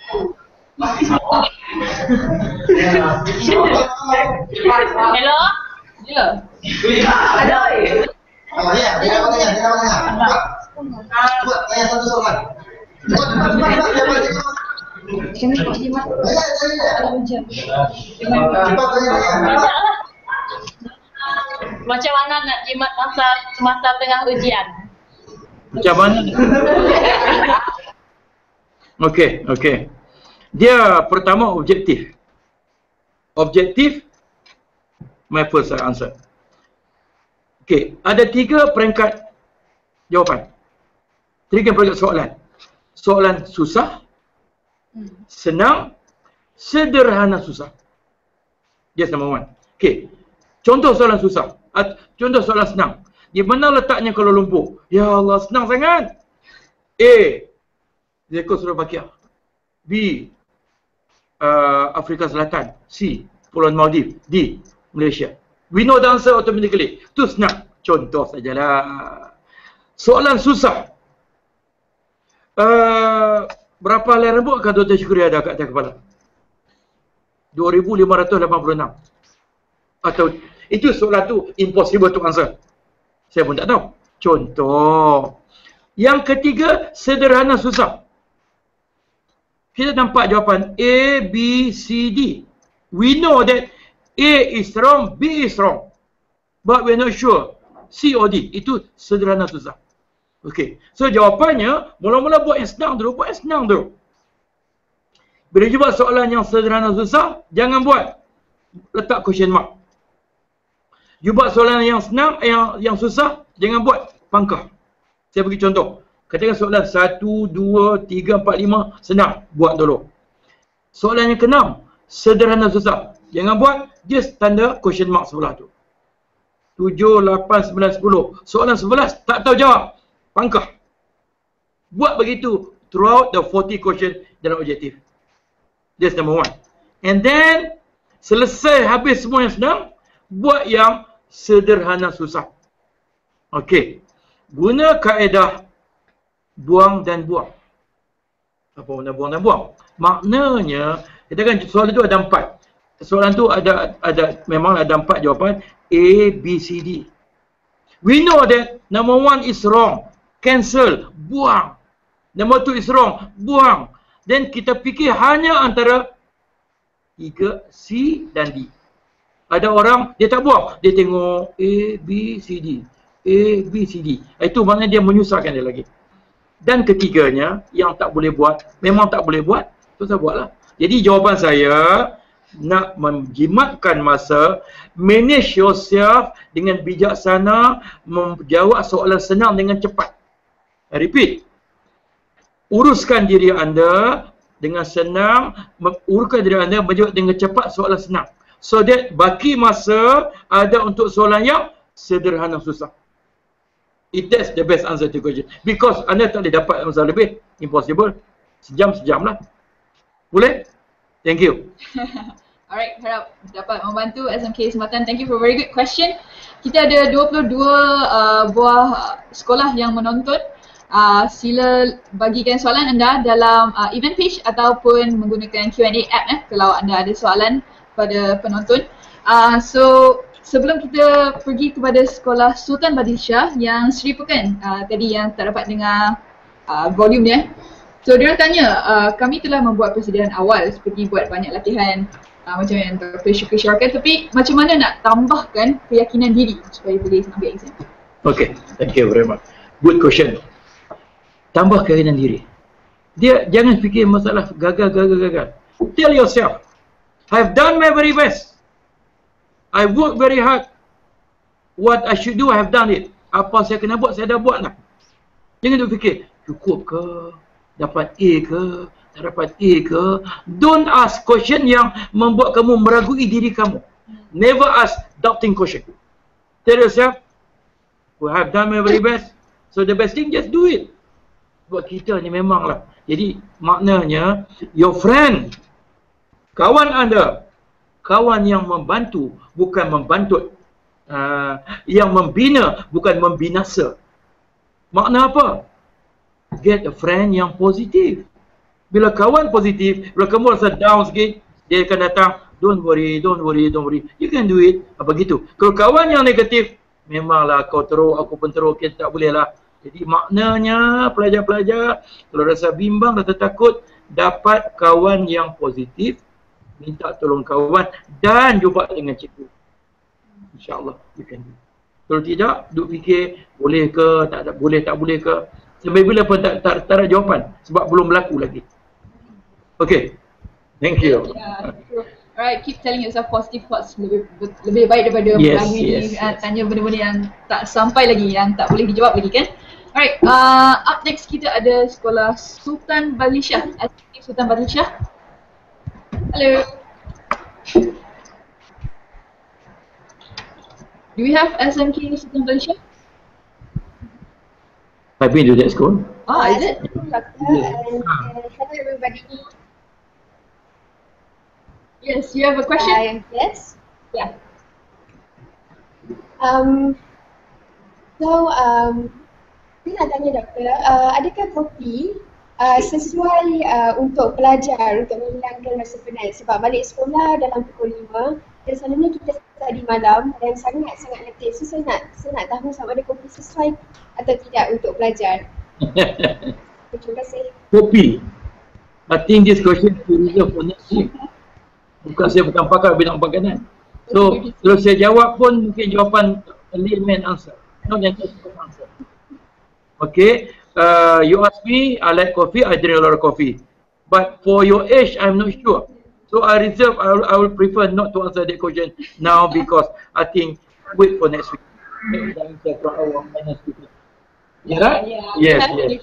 Hello? Ya. Ada. Oh ya, dia apa tanya? Dia apa tanya? Cepat. Cepat tanya satu soalan. Cepat, cepat, cepat, cepat, cepat. Jangan kok jimat. Tanya, tanya. Ada hujan. Cepat tanya, tanya. Macam mana nak jimat masa semasa tengah ujian? Macam mana? Okey, okey. Dia pertama objektif. Objektif, my first answer. Okey, ada tiga peringkat jawapan. Tiga peringkat soalan. Soalan susah, senang, sederhana susah. Yes, number one. Okey, contoh soalan susah. At, contoh soalan senang. Di mana letaknya Kuala Lumpur? Ya Allah, senang sangat. A. Czechoslovakia. B. Uh, Afrika Selatan. C. Pulau Maldives. D. Malaysia. We know the answer automatically. Itu senang. Contoh sajalah. Soalan susah. Uh, berapa helai rambut akan Doktor Syukri ada kat atas kepala? dua ribu lima ratus lapan puluh enam. Atau itu soalan tu impossible to answer. Saya pun tak tahu. Contoh. Yang ketiga, sederhana susah. Kita nampak jawapan A, B, C, D. We know that A is wrong, B is wrong. But we're not sure. C or D. Itu sederhana susah. Okey. So jawapannya, mula-mula buat yang senang dulu, buat yang senang dulu. Bila jawab soalan yang sederhana susah, jangan buat. Letak question mark. You buat soalan yang senang, yang yang susah, jangan buat pangkah. Saya bagi contoh. Katakan soalan satu, dua, tiga, empat, lima, senang. Buat dulu. Soalan yang keenam, sederhana susah. Jangan buat, just tanda question mark sebelah tu. tujuh, lapan, sembilan, sepuluh. Soalan sebelas, tak tahu jawab. Pangkah. Buat begitu throughout the forty question dalam objektif. That's number one. And then, selesai habis semua yang senang, buat yang sederhana susah. Okey. Guna kaedah buang dan buang. Apa makna buang dan buang? Maknanya, kita kan soalan itu ada empat. Soalan tu ada ada memang ada empat jawapan A, B, C, D. We know that number one is wrong. Cancel, buang. Number two is wrong, buang. Then kita fikir hanya antara tiga, C dan D. Ada orang, dia tak buang. Dia tengok A, B, C, D. A, B, C, D. Itu maknanya dia menyusahkan dia lagi. Dan ketiganya, yang tak boleh buat, memang tak boleh buat, tu saya buatlah. Jadi jawapan saya, nak menjimatkan masa, manage yourself dengan bijaksana, menjawab soalan senang dengan cepat. I repeat, uruskan diri anda dengan senang, uruskan diri anda menjawab dengan cepat soalan senang. So that baki masa ada untuk soalan yang sederhana susah. It that's the best answer to question. Because anda tak boleh dapat masa lebih. Impossible. Sejam-sejam lah. Boleh? Thank you. Alright, harap dapat membantu S M K Sembatan. Thank you for a very good question. Kita ada dua puluh dua uh, buah sekolah yang menonton. Uh, sila bagikan soalan anda dalam uh, event page ataupun menggunakan Q and A app eh, kalau anda ada soalan pada penonton. Uh, so sebelum kita pergi kepada sekolah Sultan Badilsyah yang Seri Pekan uh, tadi yang tak dapat dengar uh, volume dia. So dia tanya, uh, kami telah membuat persediaan awal seperti buat banyak latihan uh, macam yang Doktor Syukri syarahkan, tapi macam mana nak tambahkan keyakinan diri supaya boleh ambil exam? Okay, thank you very much. Good question. Tambah keyakinan diri. Dia jangan fikir masalah gagal, gagal, gagal. Tell yourself, I've done my very best. I work very hard. What I should do, I have done it. Apa saya kena buat, saya dah buat lah. Jangan duk fikir, cukup ke? Dapat A ke? Tak dapat A ke? Don't ask question yang membuat kamu meragui diri kamu. Never ask doubting question. Tell yourself, I have done my very best. So the best thing, just do it. Buat kita ni memanglah. Jadi maknanya, your friend, kawan anda, kawan yang membantu bukan membantut, uh, yang membina bukan membinasa. Makna apa? Get a friend yang positif. Bila kawan positif, bila kamu rasa down sikit, dia akan datang, don't worry, don't worry, don't worry, you can do it. Apa gitu. Kalau kawan yang negatif, memanglah kau teruk, aku pun teruk, kita tak boleh lah. Jadi maknanya pelajar-pelajar kalau rasa bimbang, rasa takut, dapat kawan yang positif, minta tolong kawan dan jumpa dengan cikgu. InsyaAllah you can do. Kalau tidak, duk fikir boleh ke, tak, tak boleh, tak boleh ke. Sampai bila pun tak, tak, tak ada jawapan sebab belum berlaku lagi. Okay, thank you. Yeah, alright, keep telling yourself positive thoughts. Lebih, lebih baik daripada yes, lagi yes, uh, yes. tanya benda-benda yang tak sampai lagi, yang tak boleh dijawab lagi kan. Alright, uh, up next kita ada sekolah Sultan Badilsyah. S M K Sultan Badilsyah. Hello. Do we have S M K Sultan Badilsyah? I've been to that school. Ah, is it? Doctor, and uh, hello everybody. Yes, you have a question? Uh, yes. Yeah. Um. So, um, saya nak tanya doktor, uh, adakah kopi uh, sesuai uh, untuk pelajar untuk menghilangkan rasa penat? Sebab balik sekolah dalam pukul lima dan selalunya kita study malam dan sangat-sangat letih. So saya nak saya nak tahu sama ada kopi sesuai atau tidak untuk pelajar. Terima kasih. Kopi. I think this question is reserved for next week. Bukan saya bukan pakar bidang makanan. So kalau saya jawab pun mungkin jawapan a layman answer, not an expert answer. Okay, uh, you ask me, I like coffee, I drink a lot of coffee. But for your age, I'm not sure. So I reserve, I will, I will prefer not to answer that question now because I think wait for next week. Yeah, right? Yeah. Yes, yes.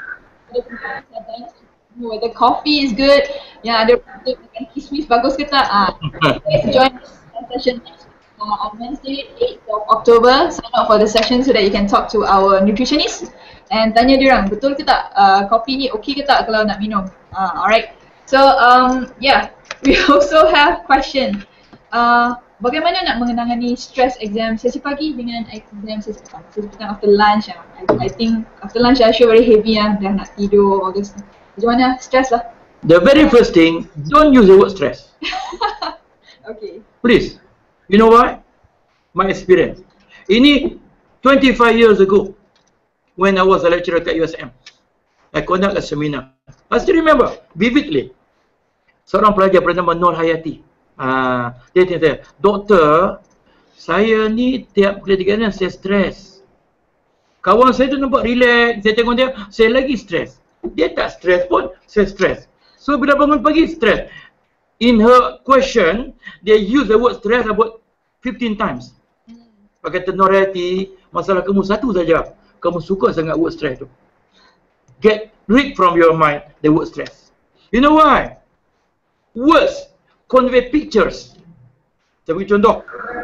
The coffee is good. Yeah, ada makan kismis bagus ke tak? Ah, please join the session next uh, on Wednesday, eighth of October. Sign up for the session so that you can talk to our nutritionist and tanya dia orang betul ke tak uh, kopi ni okey ke tak kalau nak minum. Uh, alright. So um yeah, we also have question. Uh, bagaimana nak mengenangani stress exam sesi pagi dengan exam sesi petang? Sesi petang after lunch. Uh, I, I think after lunch I sure very heavy ah, dah nak tidur all this. Macam mana? Stress lah. The very first thing, don't use the word stress. Okay. Please. You know why? My experience. Ini twenty-five years ago when I was a lecturer at U S M. I conduct a seminar. I still remember vividly. Seorang pelajar bernama Nur Hayati. Uh, dia tanya saya, doktor, saya ni tiap kali tiga hari saya stres. Kawan saya tu nampak relax, saya tengok dia, saya lagi stres. Dia tak stres pun, saya stres. So bila bangun pagi, stres. in her question, they use the word stress about fifteen times. Pakai tenoreti, masalah kamu satu saja. Kamu suka sangat word stress tu. Get rid from your mind the word stress. You know why? Words convey pictures. Saya bagi contoh.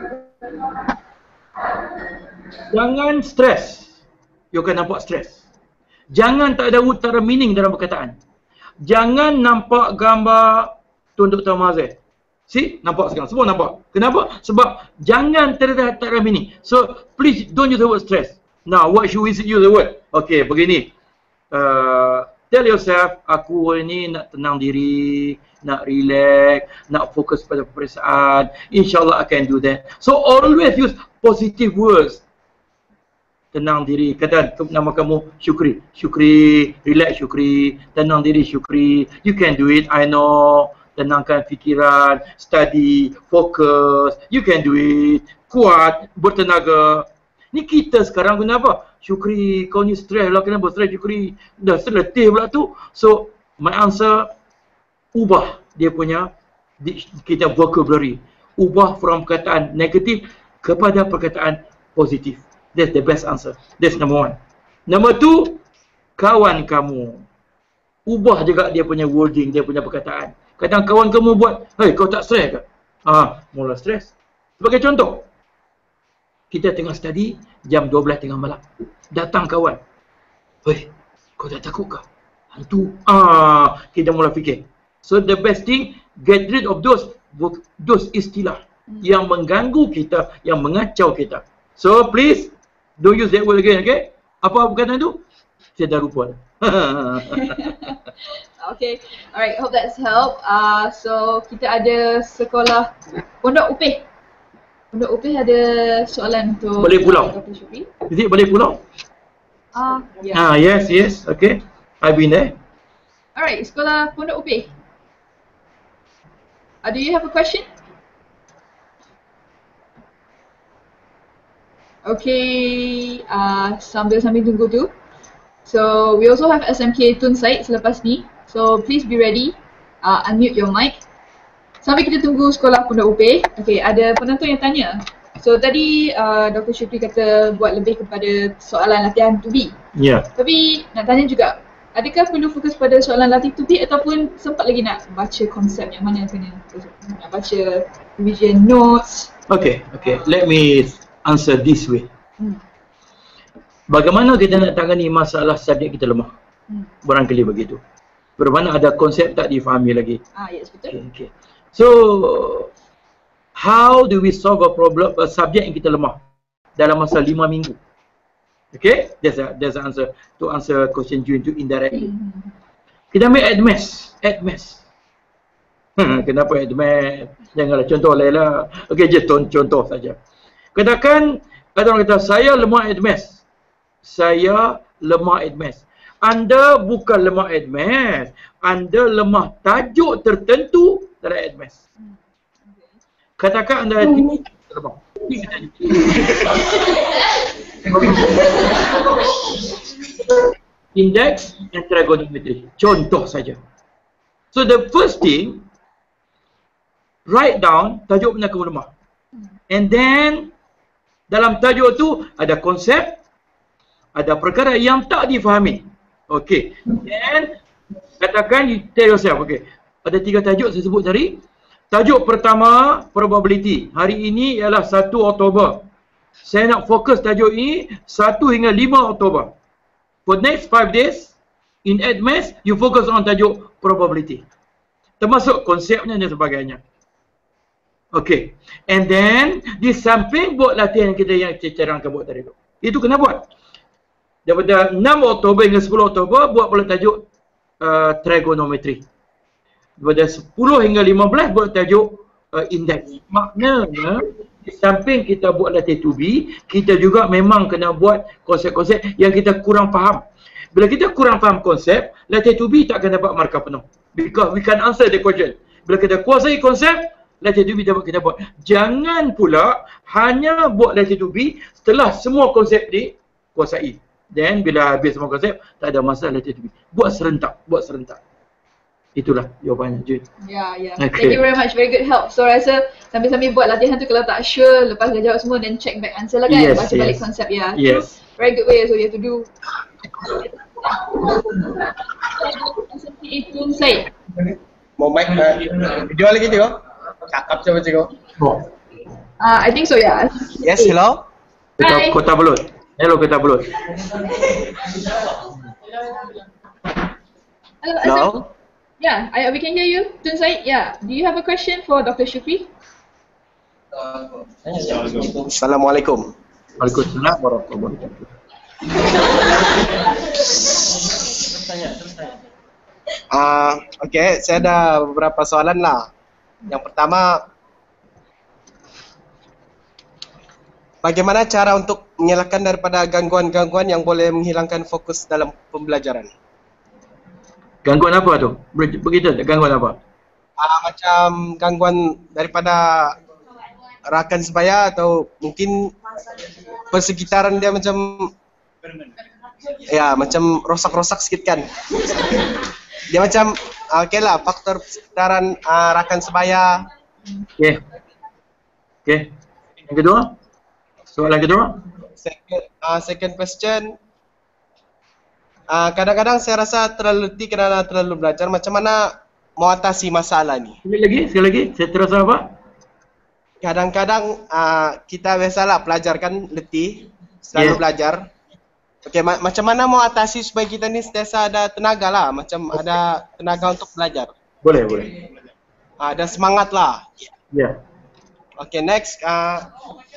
Jangan stress. You akan nampak stress. Jangan tak ada utara meaning dalam perkataan. Jangan nampak gambar Tun Doktor Mazhar. See? Nampak sekarang. Semua nampak. Kenapa? Sebab jangan terlihat tak ada meaning. So, please don't use the word stress. Now, what should we use the word? Okay, begini. Uh, tell yourself, aku ini nak tenang diri, nak relax, nak fokus pada peperiksaan. InsyaAllah I can do that. So, always use positive words. Tenang diri, kata nama kamu Syukri. Syukri, relax Syukri, tenang diri Syukri. You can do it, I know. Tenangkan fikiran, study, fokus. You can do it. Kuat, bertenaga. Ni kita sekarang kenapa? Syukri, kau ni stress lah. Kenapa stress Syukri? Dah letih pula tu. So, my answer, ubah dia punya kita vocabulary. Ubah from perkataan negatif kepada perkataan positif. That's the best answer. That's number one. Number two, kawan kamu. Ubah juga dia punya wording, dia punya perkataan. Kadang kawan kamu buat, hey, kau tak stres ke? Ah, mula stres. Sebagai contoh, kita tengah study jam dua belas tengah malam. Datang kawan. Hey, kau tak takut ke? Hantu. Ah, kita mula fikir. So the best thing, get rid of those those istilah yang mengganggu kita, yang mengacau kita. So please, don't use that word again, okay? Apa perkataan tu? Saya dah lupa. Okay, alright, hope that's help. Uh, so kita ada sekolah Pondok Upih. Pondok Upih ada soalan untuk boleh pulau. Doktor Syukri. Is it boleh pulau? Ah, yeah. Ah, yes, yes, okay. I've been there. Alright, sekolah Pondok Upih. Uh, do you have a question? Okay, uh, sambil-sambil tunggu tu. So, we also have S M K Tun Said selepas ni. So, please be ready. Uh, unmute your mic. Sambil kita tunggu sekolah Pondok Upih. Okay, ada penonton yang tanya. So, tadi uh, Doktor Syukri kata buat lebih kepada soalan latihan two B. Ya. Yeah. Tapi, nak tanya juga, adakah perlu fokus pada soalan latih two B ataupun sempat lagi nak baca konsep yang mana kena? Nak baca revision notes? Okay, okay. Let me answer this way. Hmm. Bagaimana kita nak tangani masalah subjek kita lemah? Hmm. Barangkali begitu. Bermakna ada konsep tak difahami lagi. Ah, yes, betul. Okay, okay. So, how do we solve a problem, a subjek yang kita lemah dalam masa lima minggu? Okay, that's a, that's the answer to answer question June to indirectly. Hmm. Kita ambil admas, admas. Hmm, kenapa admas? Janganlah contoh Laila. Okay, just contoh saja. Katakan, kata orang kata saya lemah admas. Saya lemah admas. Anda bukan lemah admas. Anda lemah tajuk tertentu dalam admas. Katakan anda lemah. Index and trigonometry. Contoh saja. So the first thing, write down tajuk benda kamu lemah. And then dalam tajuk tu ada konsep, ada perkara yang tak difahami. Okay. Then katakan you tell yourself, okay. Ada tiga tajuk saya sebut tadi. Tajuk pertama, probability. Hari ini ialah satu Oktober. Saya nak fokus tajuk ini satu hingga lima Oktober. For next five days, in admas, you focus on tajuk probability. Termasuk konsepnya dan sebagainya. Okay. And then, di samping buat latihan kita yang saya carangkan buat tadi tu. Itu kena buat. Daripada enam Oktober hingga sepuluh Oktober, buat pula tajuk uh, trigonometry. Daripada sepuluh hingga lima belas buat tajuk uh, index. Maknanya, di samping kita buat latihan two B, kita juga memang kena buat konsep-konsep yang kita kurang faham. Bila kita kurang faham konsep, latihan two B tak akan dapat markah penuh. Because we can answer the question. Bila kita kuasai konsep, latihan two B dapat kita buat. Jangan pula hanya buat latihan two B setelah semua konsep dikuasai. Then bila habis semua konsep, tak ada masalah latihan two B. Buat serentak, buat serentak. Itulah jawapannya, Jun. Ya, ya. Okay. Thank you very much. Very good help. So rasa sambil-sambil buat latihan tu, kalau tak sure, lepas dah jawab semua, then check back answer lah kan. Yes, Baca balik yes. konsep ya. Yes. So, very good way so you have to do. Itu saya. Mau mic uh, video lagi tengok. Cakap siapa tengok. Oh. Uh, I think so, yeah. Yes, hello. Kota, Hi. Kota Belud. Hello, Kota Belud. Hello. Hello. Azam. Yeah, I, we can hear you. Tun Said, yeah. Do you have a question for Doctor Shukri? Assalamualaikum. Waalaikumsalam warahmatullahi wabarakatuh. Ah, okay, saya ada beberapa soalan lah. Yang pertama, bagaimana cara untuk mengelakkan daripada gangguan-gangguan yang boleh menghilangkan fokus dalam pembelajaran? Gangguan apa tu? Begitu, gangguan apa? Ah, macam gangguan daripada rakan sebaya atau mungkin persekitaran dia macam ya macam rosak-rosak sikit kan. Dia macam okey lah faktor persekitaran uh, rakan sebaya. Okey. Okey. Yang kedua? Soalan kedua? Second, uh, second question. Uh, kadang-kadang saya rasa terlalu letih kerana terlalu belajar. Macam mana mau atasi masalah ni? Sekali lagi, sekali lagi. Saya terasa apa? Kadang-kadang uh, kita biasalah pelajar kan letih, selalu Yeah. belajar. Okey, ma- macam mana mau atasi supaya kita ni sentiasa ada tenaga lah, macam ada tenaga untuk belajar. Boleh, boleh. Uh, dan semangat lah. Ya. Yeah. Okey, next. Uh,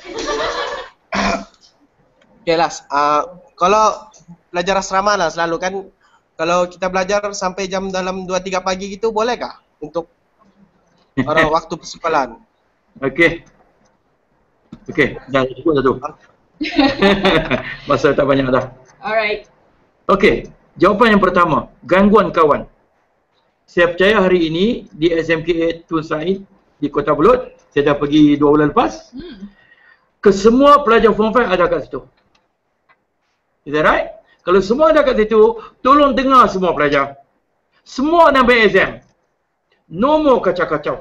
Okey lah, uh, kalau belajar asrama lah selalu kan, kalau kita belajar sampai jam dalam dua tiga pagi gitu, bolehkah untuk orang waktu persekolahan? Okey. Okey, dah cukup dah tu. Masa tak banyak dah. Alright. Okey, jawapan yang pertama, gangguan kawan. Saya percaya hari ini di S M K A Tun Said di Kota Belud, saya dah pergi dua bulan lepas. Hmm. Kesemua pelajar form five ada kat situ. Is that right? Kalau semua ada kat situ, tolong dengar semua pelajar. Semua nak ambil exam. No more kacau-kacau.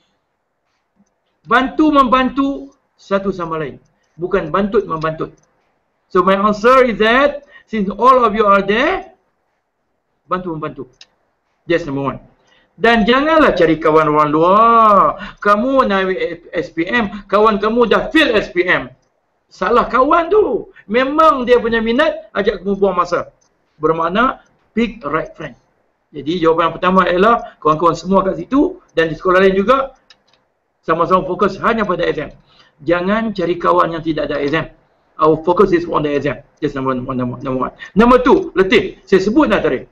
Bantu membantu satu sama lain. Bukan bantut membantut. So my answer is that since all of you are there, bantu membantu. That's number one. Dan janganlah cari kawan orang luar. Kamu nak S P M, kawan kamu dah fail S P M. Salah kawan tu. Memang dia punya minat, ajak kamu buang masa. Bermakna pick right friend. Jadi jawapan yang pertama ialah kawan-kawan semua kat situ dan di sekolah lain juga sama-sama fokus hanya pada exam. Jangan cari kawan yang tidak ada exam. Our focus is on the exam. That's number one. Number, number one. Number two, letih. Saya sebut dah tadi.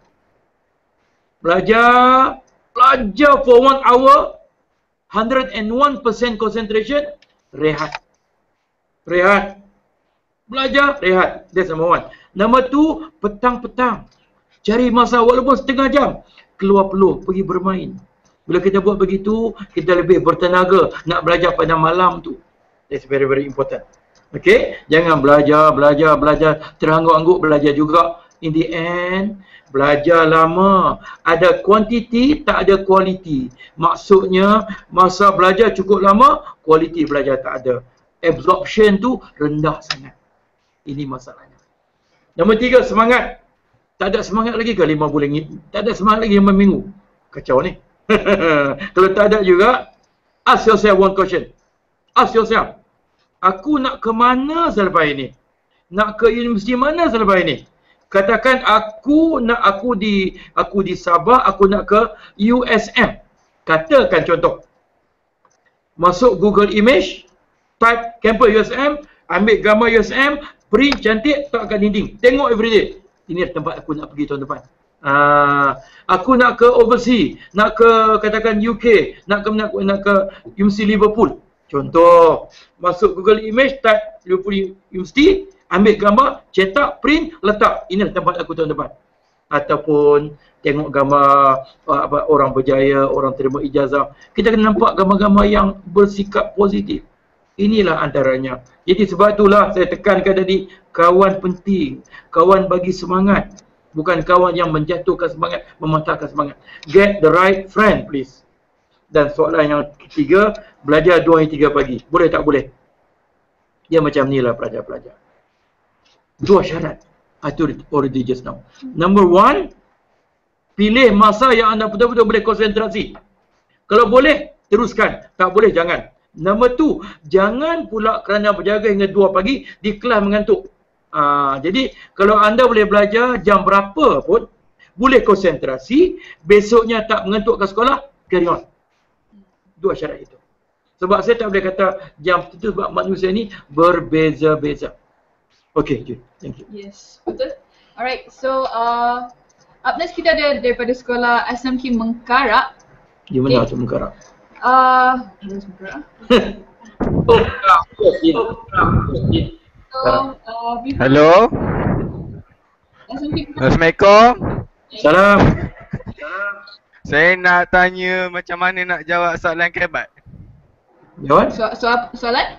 Belajar, belajar for one hour, one hundred one percent concentration, rehat. Rehat. Belajar, rehat. That's number one. Number two, petang-petang. Cari masa walaupun setengah jam. Keluar peluh, pergi bermain. Bila kita buat begitu, kita lebih bertenaga nak belajar pada malam tu. That's very very important. Okay? Jangan belajar, belajar, belajar. Terangguk-angguk belajar juga. In the end, belajar lama. Ada quantity, tak ada quality. Maksudnya, masa belajar cukup lama, quality belajar tak ada. Absorption tu rendah sangat. Ini masalahnya. Nombor tiga, semangat. Tak ada semangat lagi ke lima bulan ni? Tak ada semangat lagi lima minggu. Kacau ni. Kalau tak ada juga, ask yourself one question. Ask yourself, aku nak ke mana selepas ini? Nak ke universiti mana selepas ini? Katakan aku nak aku di aku di Sabah, aku nak ke U S M. Katakan contoh. Masuk Google Image, type campus U S M, ambil gambar U S M, print cantik, tak kat dinding. Tengok everyday. Ini tempat aku nak pergi tahun depan. Uh, aku nak ke overseas, nak ke katakan U K, nak ke nak, nak ke University Liverpool. Contoh, masuk Google Image, type Liverpool University, ambil gambar, cetak, print, letak. Ini tempat aku tahun depan. Ataupun tengok gambar uh, apa, orang berjaya, orang terima ijazah. Kita kena nampak gambar-gambar yang bersikap positif. Inilah antaranya. Jadi sebab itulah saya tekankan tadi, kawan penting. Kawan bagi semangat. Bukan kawan yang menjatuhkan semangat, mematahkan semangat. Get the right friend, please. Dan soalan yang ketiga, belajar dua hingga tiga pagi. Boleh tak boleh? Dia macam ni lah pelajar-pelajar. Dua syarat. I told it already just now. Number one, pilih masa yang anda betul-betul boleh konsentrasi. Kalau boleh, teruskan. Tak boleh, jangan. Number two, jangan pula kerana berjaga hingga dua pagi, di kelas mengantuk. Ah, jadi, kalau anda boleh belajar jam berapa pun, boleh konsentrasi, besoknya tak mengantuk ke sekolah, carry on. Dua syarat itu. Sebab saya tak boleh kata jam itu sebab manusia ni berbeza-beza. Okay, Jun. Thank you. Yes, betul. Alright, so uh, up next kita ada daripada sekolah S M K Mengkarak. Di mana tu Mengkarak? Uh, Mengkarak. Oh, So, uh, Hello. S M K Assalamualaikum. Salam. Saya nak tanya macam mana nak jawab soalan kebat. Jawab? So, so, soalan?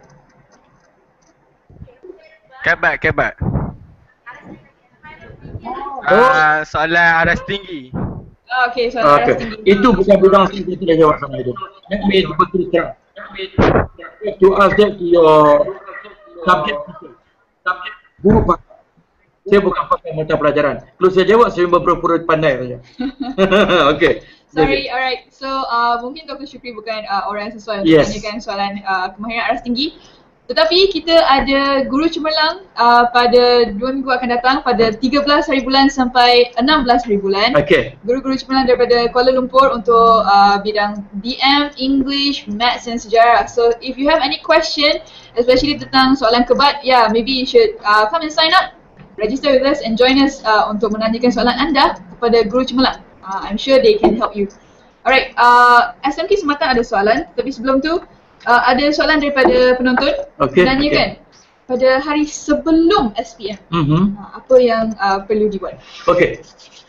Kebat, kebat. Oh. Ah, soalan aras tinggi. Oh, okay, soalan Okay. aras tinggi. Itu bukan bidang saya tidak jawab sama itu. Let me berterus terang. To ask that to your subject teacher. Subject guru pak. Saya bukan pakar mata pelajaran. Kalau saya jawab, saya berpura-pura pandai saja. Okay. Sorry, alright. So, uh, mungkin Doktor Syukri bukan uh, orang yang sesuai untuk Yes. tanyakan soalan uh, kemahiran aras tinggi. Tetapi kita ada guru cemerlang uh, pada dua minggu akan datang pada tiga belas hari bulan sampai enam belas hari bulan. Okay. Guru-guru cemerlang daripada Kuala Lumpur untuk uh, bidang D M, English, Maths dan Sejarah. So if you have any question, especially tentang soalan kebat, yeah, maybe you should uh, come and sign up, register with us and join us uh, untuk menanyakan soalan anda kepada guru cemerlang. Uh, I'm sure they can help you. Alright, uh, S M K Sematan ada soalan, tapi sebelum tu uh, ada soalan daripada penonton. Okay, Menanyakan pada hari sebelum S P M, Mm-hmm. uh, apa yang uh, perlu dibuat. Okay.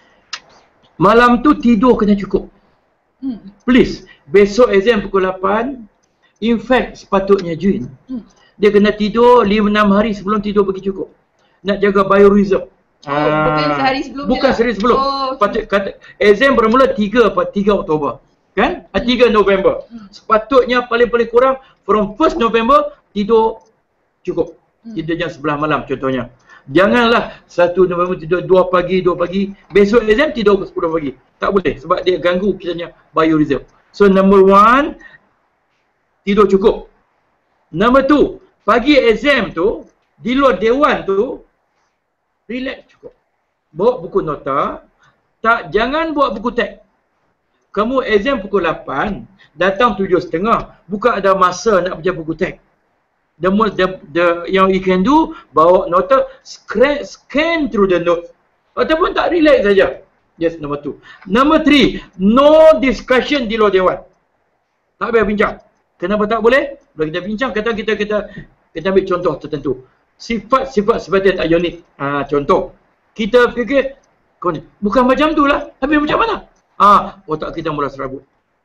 Malam tu tidur kena cukup. Hmm. Please, besok exam pukul lapan. In fact, sepatutnya Jun, Hmm. dia kena tidur lima enam hari sebelum tidur pergi cukup. Nak jaga bioreserve. Oh, bukan sehari sebelum je Bukan lah. sehari sebelum. Oh, Patut kata exam bermula tiga apa tiga Oktober. Kan? Hmm. tiga November. Hmm. Sepatutnya paling-paling kurang from first November tidur cukup. Hmm. Tidur jam sebelas malam contohnya. Janganlah satu November tidur dua pagi, dua pagi. Besok exam tidur sepuluh pagi. Tak boleh sebab dia ganggu kita punya bioreserve. So number one, tidur cukup. Number two, pagi exam tu, di luar dewan tu, relax cukup. Bawa buku nota, tak jangan bawa buku teks. Kamu exam pukul lapan, datang tujuh tiga puluh, bukan ada masa nak baca buku teks. The most, the, the, yang you can do, bawa nota, scan, scan through the note. Ataupun tak relax saja. Yes, number two. Number three, no discussion di luar dewan. Tak boleh bincang. Kenapa tak boleh? Kalau kita bincang, kata kita kita kita ambil contoh tertentu. Sifat-sifat sebagai tak unik. Ha, contoh. Kita fikir, bukan macam tu lah. Tapi macam mana? Ah, otak kita mula serabut.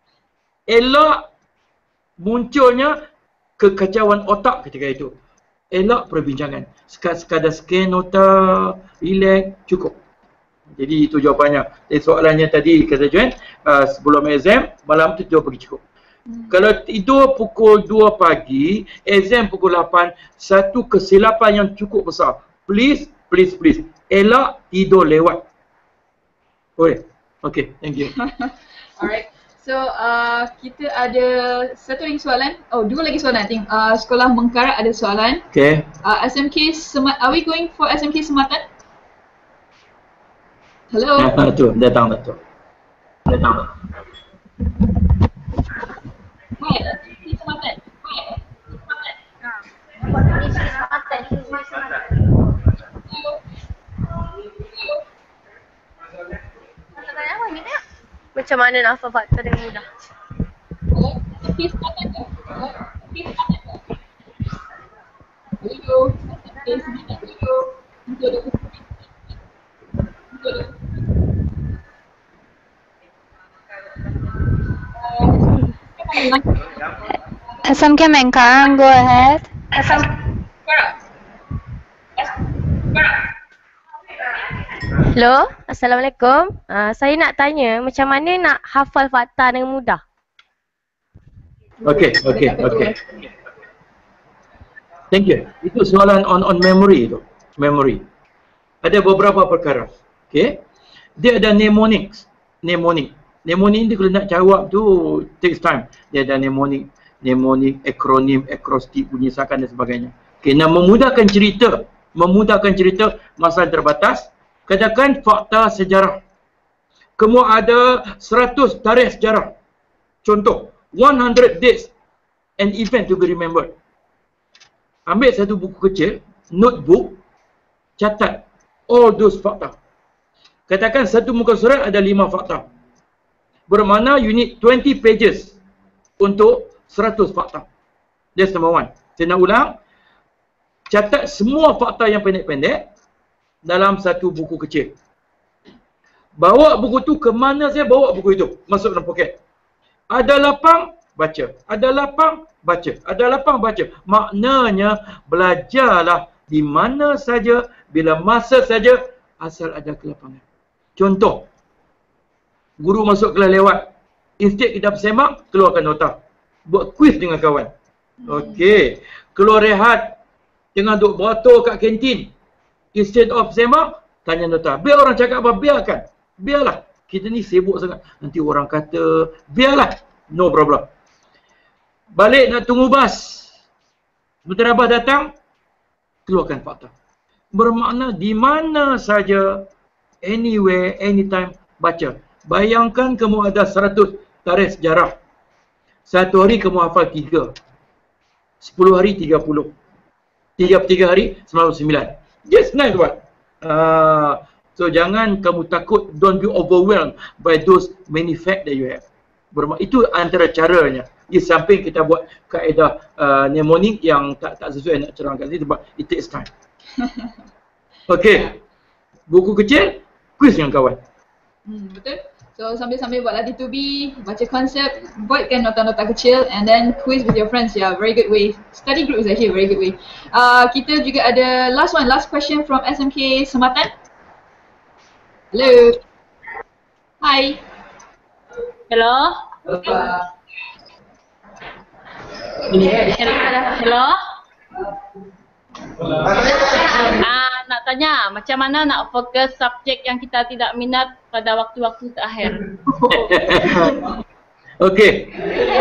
Elak munculnya kekacauan otak ketika itu. Elak perbincangan. Sekadar scan nota, relax, cukup. Jadi itu jawapannya. Jadi soalannya tadi kata Joan, uh, sebelum exam, malam tu tidur pergi cukup. Hmm. Kalau tidur pukul dua pagi, exam pukul lapan, satu kesilapan yang cukup besar. Please, please, please. Elak tidur lewat. Boleh? Okay, thank you. Alright. So, uh, kita ada satu lagi soalan. Oh, dua lagi soalan. I think uh, sekolah Mengkarak ada soalan. Okay. Uh, S M K Semat, are we going for S M K Sematan? Hello? Ah, tu, datang dah tu. Datang. Hai, di Sematan. Hai, di Sematan. Di Sematan. Di Sematan. Macam mana nak hafal fakta dengan mudah? Di Sematan ke? Di Sematan ke? Hello? Di Sematan ke? Hello? S M K Mengkarang, go ahead. S M K Mengkarak. Hello, Assalamualaikum. Uh, saya nak tanya macam mana nak hafal fakta dengan mudah? Okey, okey, okey. Thank you. Itu soalan on on memory itu. Memory. Ada beberapa perkara. Okey. Dia ada mnemonics. Mnemonic. Mnemonic ni kalau nak jawab tu takes time. Dia ada mnemonic, mnemonic, akronim, akrostik, bunyi sakan dan sebagainya. Okey, nak memudahkan cerita, memudahkan cerita masa terbatas, katakan fakta sejarah. Kamu ada seratus tarikh sejarah. Contoh, one hundred dates and event to be remembered. Ambil satu buku kecil, notebook, catat all those fakta. Katakan satu muka surat ada lima fakta. Bermakna you need twenty pages untuk seratus fakta. That's number one. Saya nak ulang. Catat semua fakta yang pendek-pendek dalam satu buku kecil. Bawa buku tu ke mana saya bawa buku itu? Masuk dalam poket. Ada lapang, baca. Ada lapang, baca. Ada lapang, baca. Maknanya belajarlah di mana saja, bila masa saja, asal ada kelapangan. Contoh, guru masuk kelas lewat. Instead kita bersemak, keluarkan nota. Buat quiz dengan kawan. Okey. Keluar rehat, tengah duduk beratur kat kantin. Instead of semak, tanya nota. Biar orang cakap apa, biarkan. Biarlah. Kita ni sibuk sangat. Nanti orang kata, biarlah. No problem. Balik nak tunggu bas. Sementara bas datang, keluarkan fakta. Bermakna di mana saja, anywhere, anytime, baca. Bayangkan kamu ada seratus tarikh sejarah. Satu hari kamu hafal tiga. Sepuluh hari tiga puluh. Tiga per tiga hari sembilan puluh sembilan. Yes, nice one. Uh, so jangan kamu takut, don't be overwhelmed by those many facts that you have. Bermakna itu antara caranya. Di samping kita buat kaedah uh, mnemonic yang tak tak sesuai nak cerangkan ni sebab it takes time. Okey. Buku kecil, quiz dengan kawan. Hmm, betul. So sambil-sambil buat latih to be, baca konsep, buatkan nota-nota kecil and then quiz with your friends. Yeah, very good way. Study group is actually a very good way. Uh, kita juga ada last one, last question from S M K Sematan. Hello. Hi. Hello. Hello. Ah, nak tanya macam mana nak fokus subjek yang kita tidak minat pada waktu-waktu terakhir. Okey.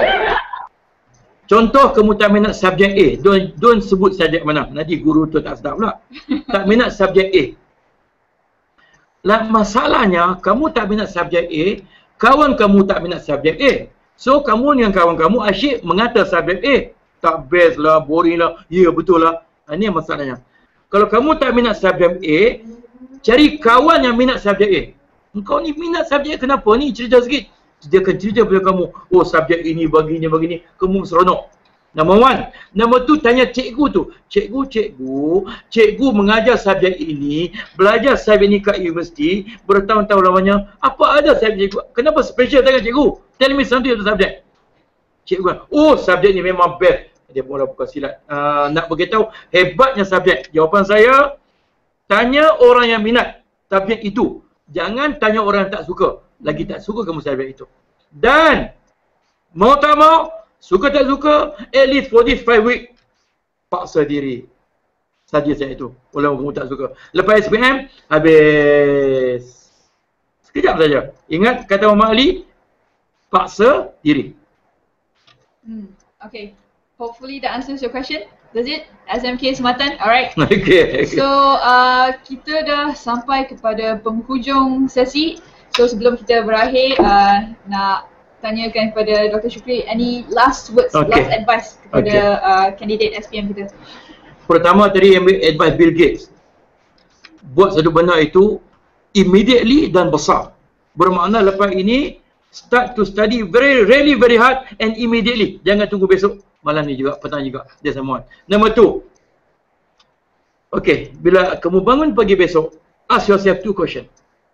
Contoh kamu tak minat subjek A, don't don't sebut subjek mana. Nanti guru tu tak sedap pula. Tak minat subjek A. Lah masalahnya kamu tak minat subjek A, kawan kamu tak minat subjek A. So kamu dengan kawan kamu asyik mengata subjek A. Tak best lah, boring lah. Ya, yeah, betul lah. Ini yang masalahnya. Kalau kamu tak minat subjek A, cari kawan yang minat subjek A. Engkau ni minat subjek A, kenapa ni? Cerita sikit. Dia akan cerita pada kamu. Oh, subjek ini, begini, begini. Kamu seronok. Number one. Number two, tanya cikgu tu. Cikgu, cikgu, cikgu mengajar subjek ini, belajar subjek ini kat universiti, bertahun-tahun lamanya. Apa ada subjek cikgu? Kenapa special sangat cikgu? Tell me something about subjek. Cikgu, oh subjek ni memang best. Dia mula buka silat. Uh, nak beritahu hebatnya subjek. Jawapan saya, tanya orang yang minat subjek itu. Jangan tanya orang yang tak suka. Lagi tak suka kamu subjek itu. Dan mau tak mau, suka tak suka, at least forty-five week paksa diri. Saja saya itu. Walaupun kamu tak suka. Lepas S B M, habis. Sekejap saja. Ingat kata Muhammad Ali, paksa diri. Hmm, okay. Hopefully that answers your question. Does it? S M K Sematan. Alright. Okay. So uh, kita dah sampai kepada penghujung sesi. So sebelum kita berakhir, uh, nak tanyakan kepada Doktor Shukri, any last words, okay. last advice kepada okay. uh, candidate S P M kita? Pertama tadi ambil advice Bill Gates. Buat satu benda itu immediately dan besar. Bermakna lepas ini start to study very really very hard and immediately. Jangan tunggu besok, malam ni juga, petang juga. Dia semua. Number two. Okay, bila kamu bangun pagi besok, ask yourself two question.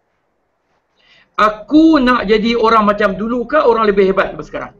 Aku nak jadi orang macam dulu ke orang lebih hebat daripada sekarang?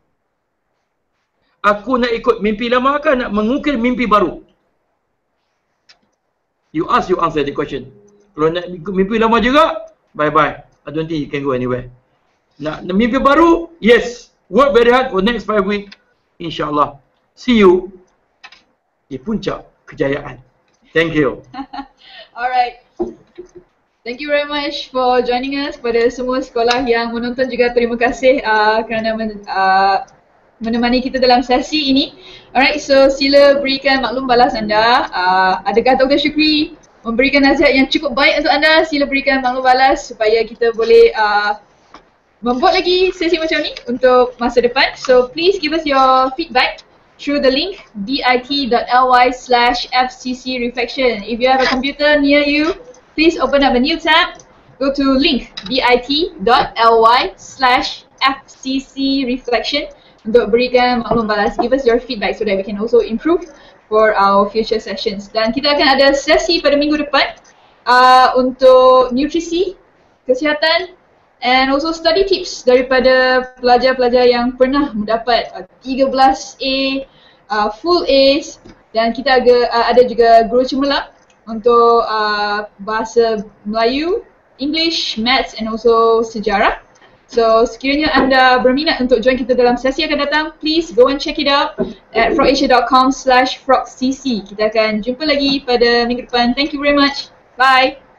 Aku nak ikut mimpi lama ke nak mengukir mimpi baru? You ask, you answer the question. Kalau nak mimpi lama juga, bye-bye. I don't think you can go anywhere. Nak, nak mimpi baru, yes. Work very hard for next five weeks. InsyaAllah. See you di puncak kejayaan. Thank you. Alright. Thank you very much for joining us. Pada semua sekolah yang menonton juga terima kasih uh, kerana men, uh, menemani kita dalam sesi ini. Alright, so sila berikan maklum balas anda. Uh, adakah Doktor Syukri memberikan nasihat yang cukup baik untuk anda? Sila berikan maklum balas supaya kita boleh uh, membuat lagi sesi macam ni untuk masa depan. So please give us your feedback through the link bit.ly slash fcc reflection. If you have a computer near you, please open up a new tab. Go to link bit.ly slash fcc reflection untuk berikan maklum balas. Give us your feedback so that we can also improve for our future sessions. Dan kita akan ada sesi pada minggu depan uh, untuk nutrisi, kesihatan and also study tips daripada pelajar-pelajar yang pernah mendapat uh, tiga belas A, uh, full A's, dan kita ada, uh, ada juga guru cemerlang untuk uh, bahasa Melayu, English, Maths and also sejarah. So sekiranya anda berminat untuk join kita dalam sesi akan datang, please go and check it out at frogasia dot com slash frogcc. Kita akan jumpa lagi pada minggu depan. Thank you very much. Bye.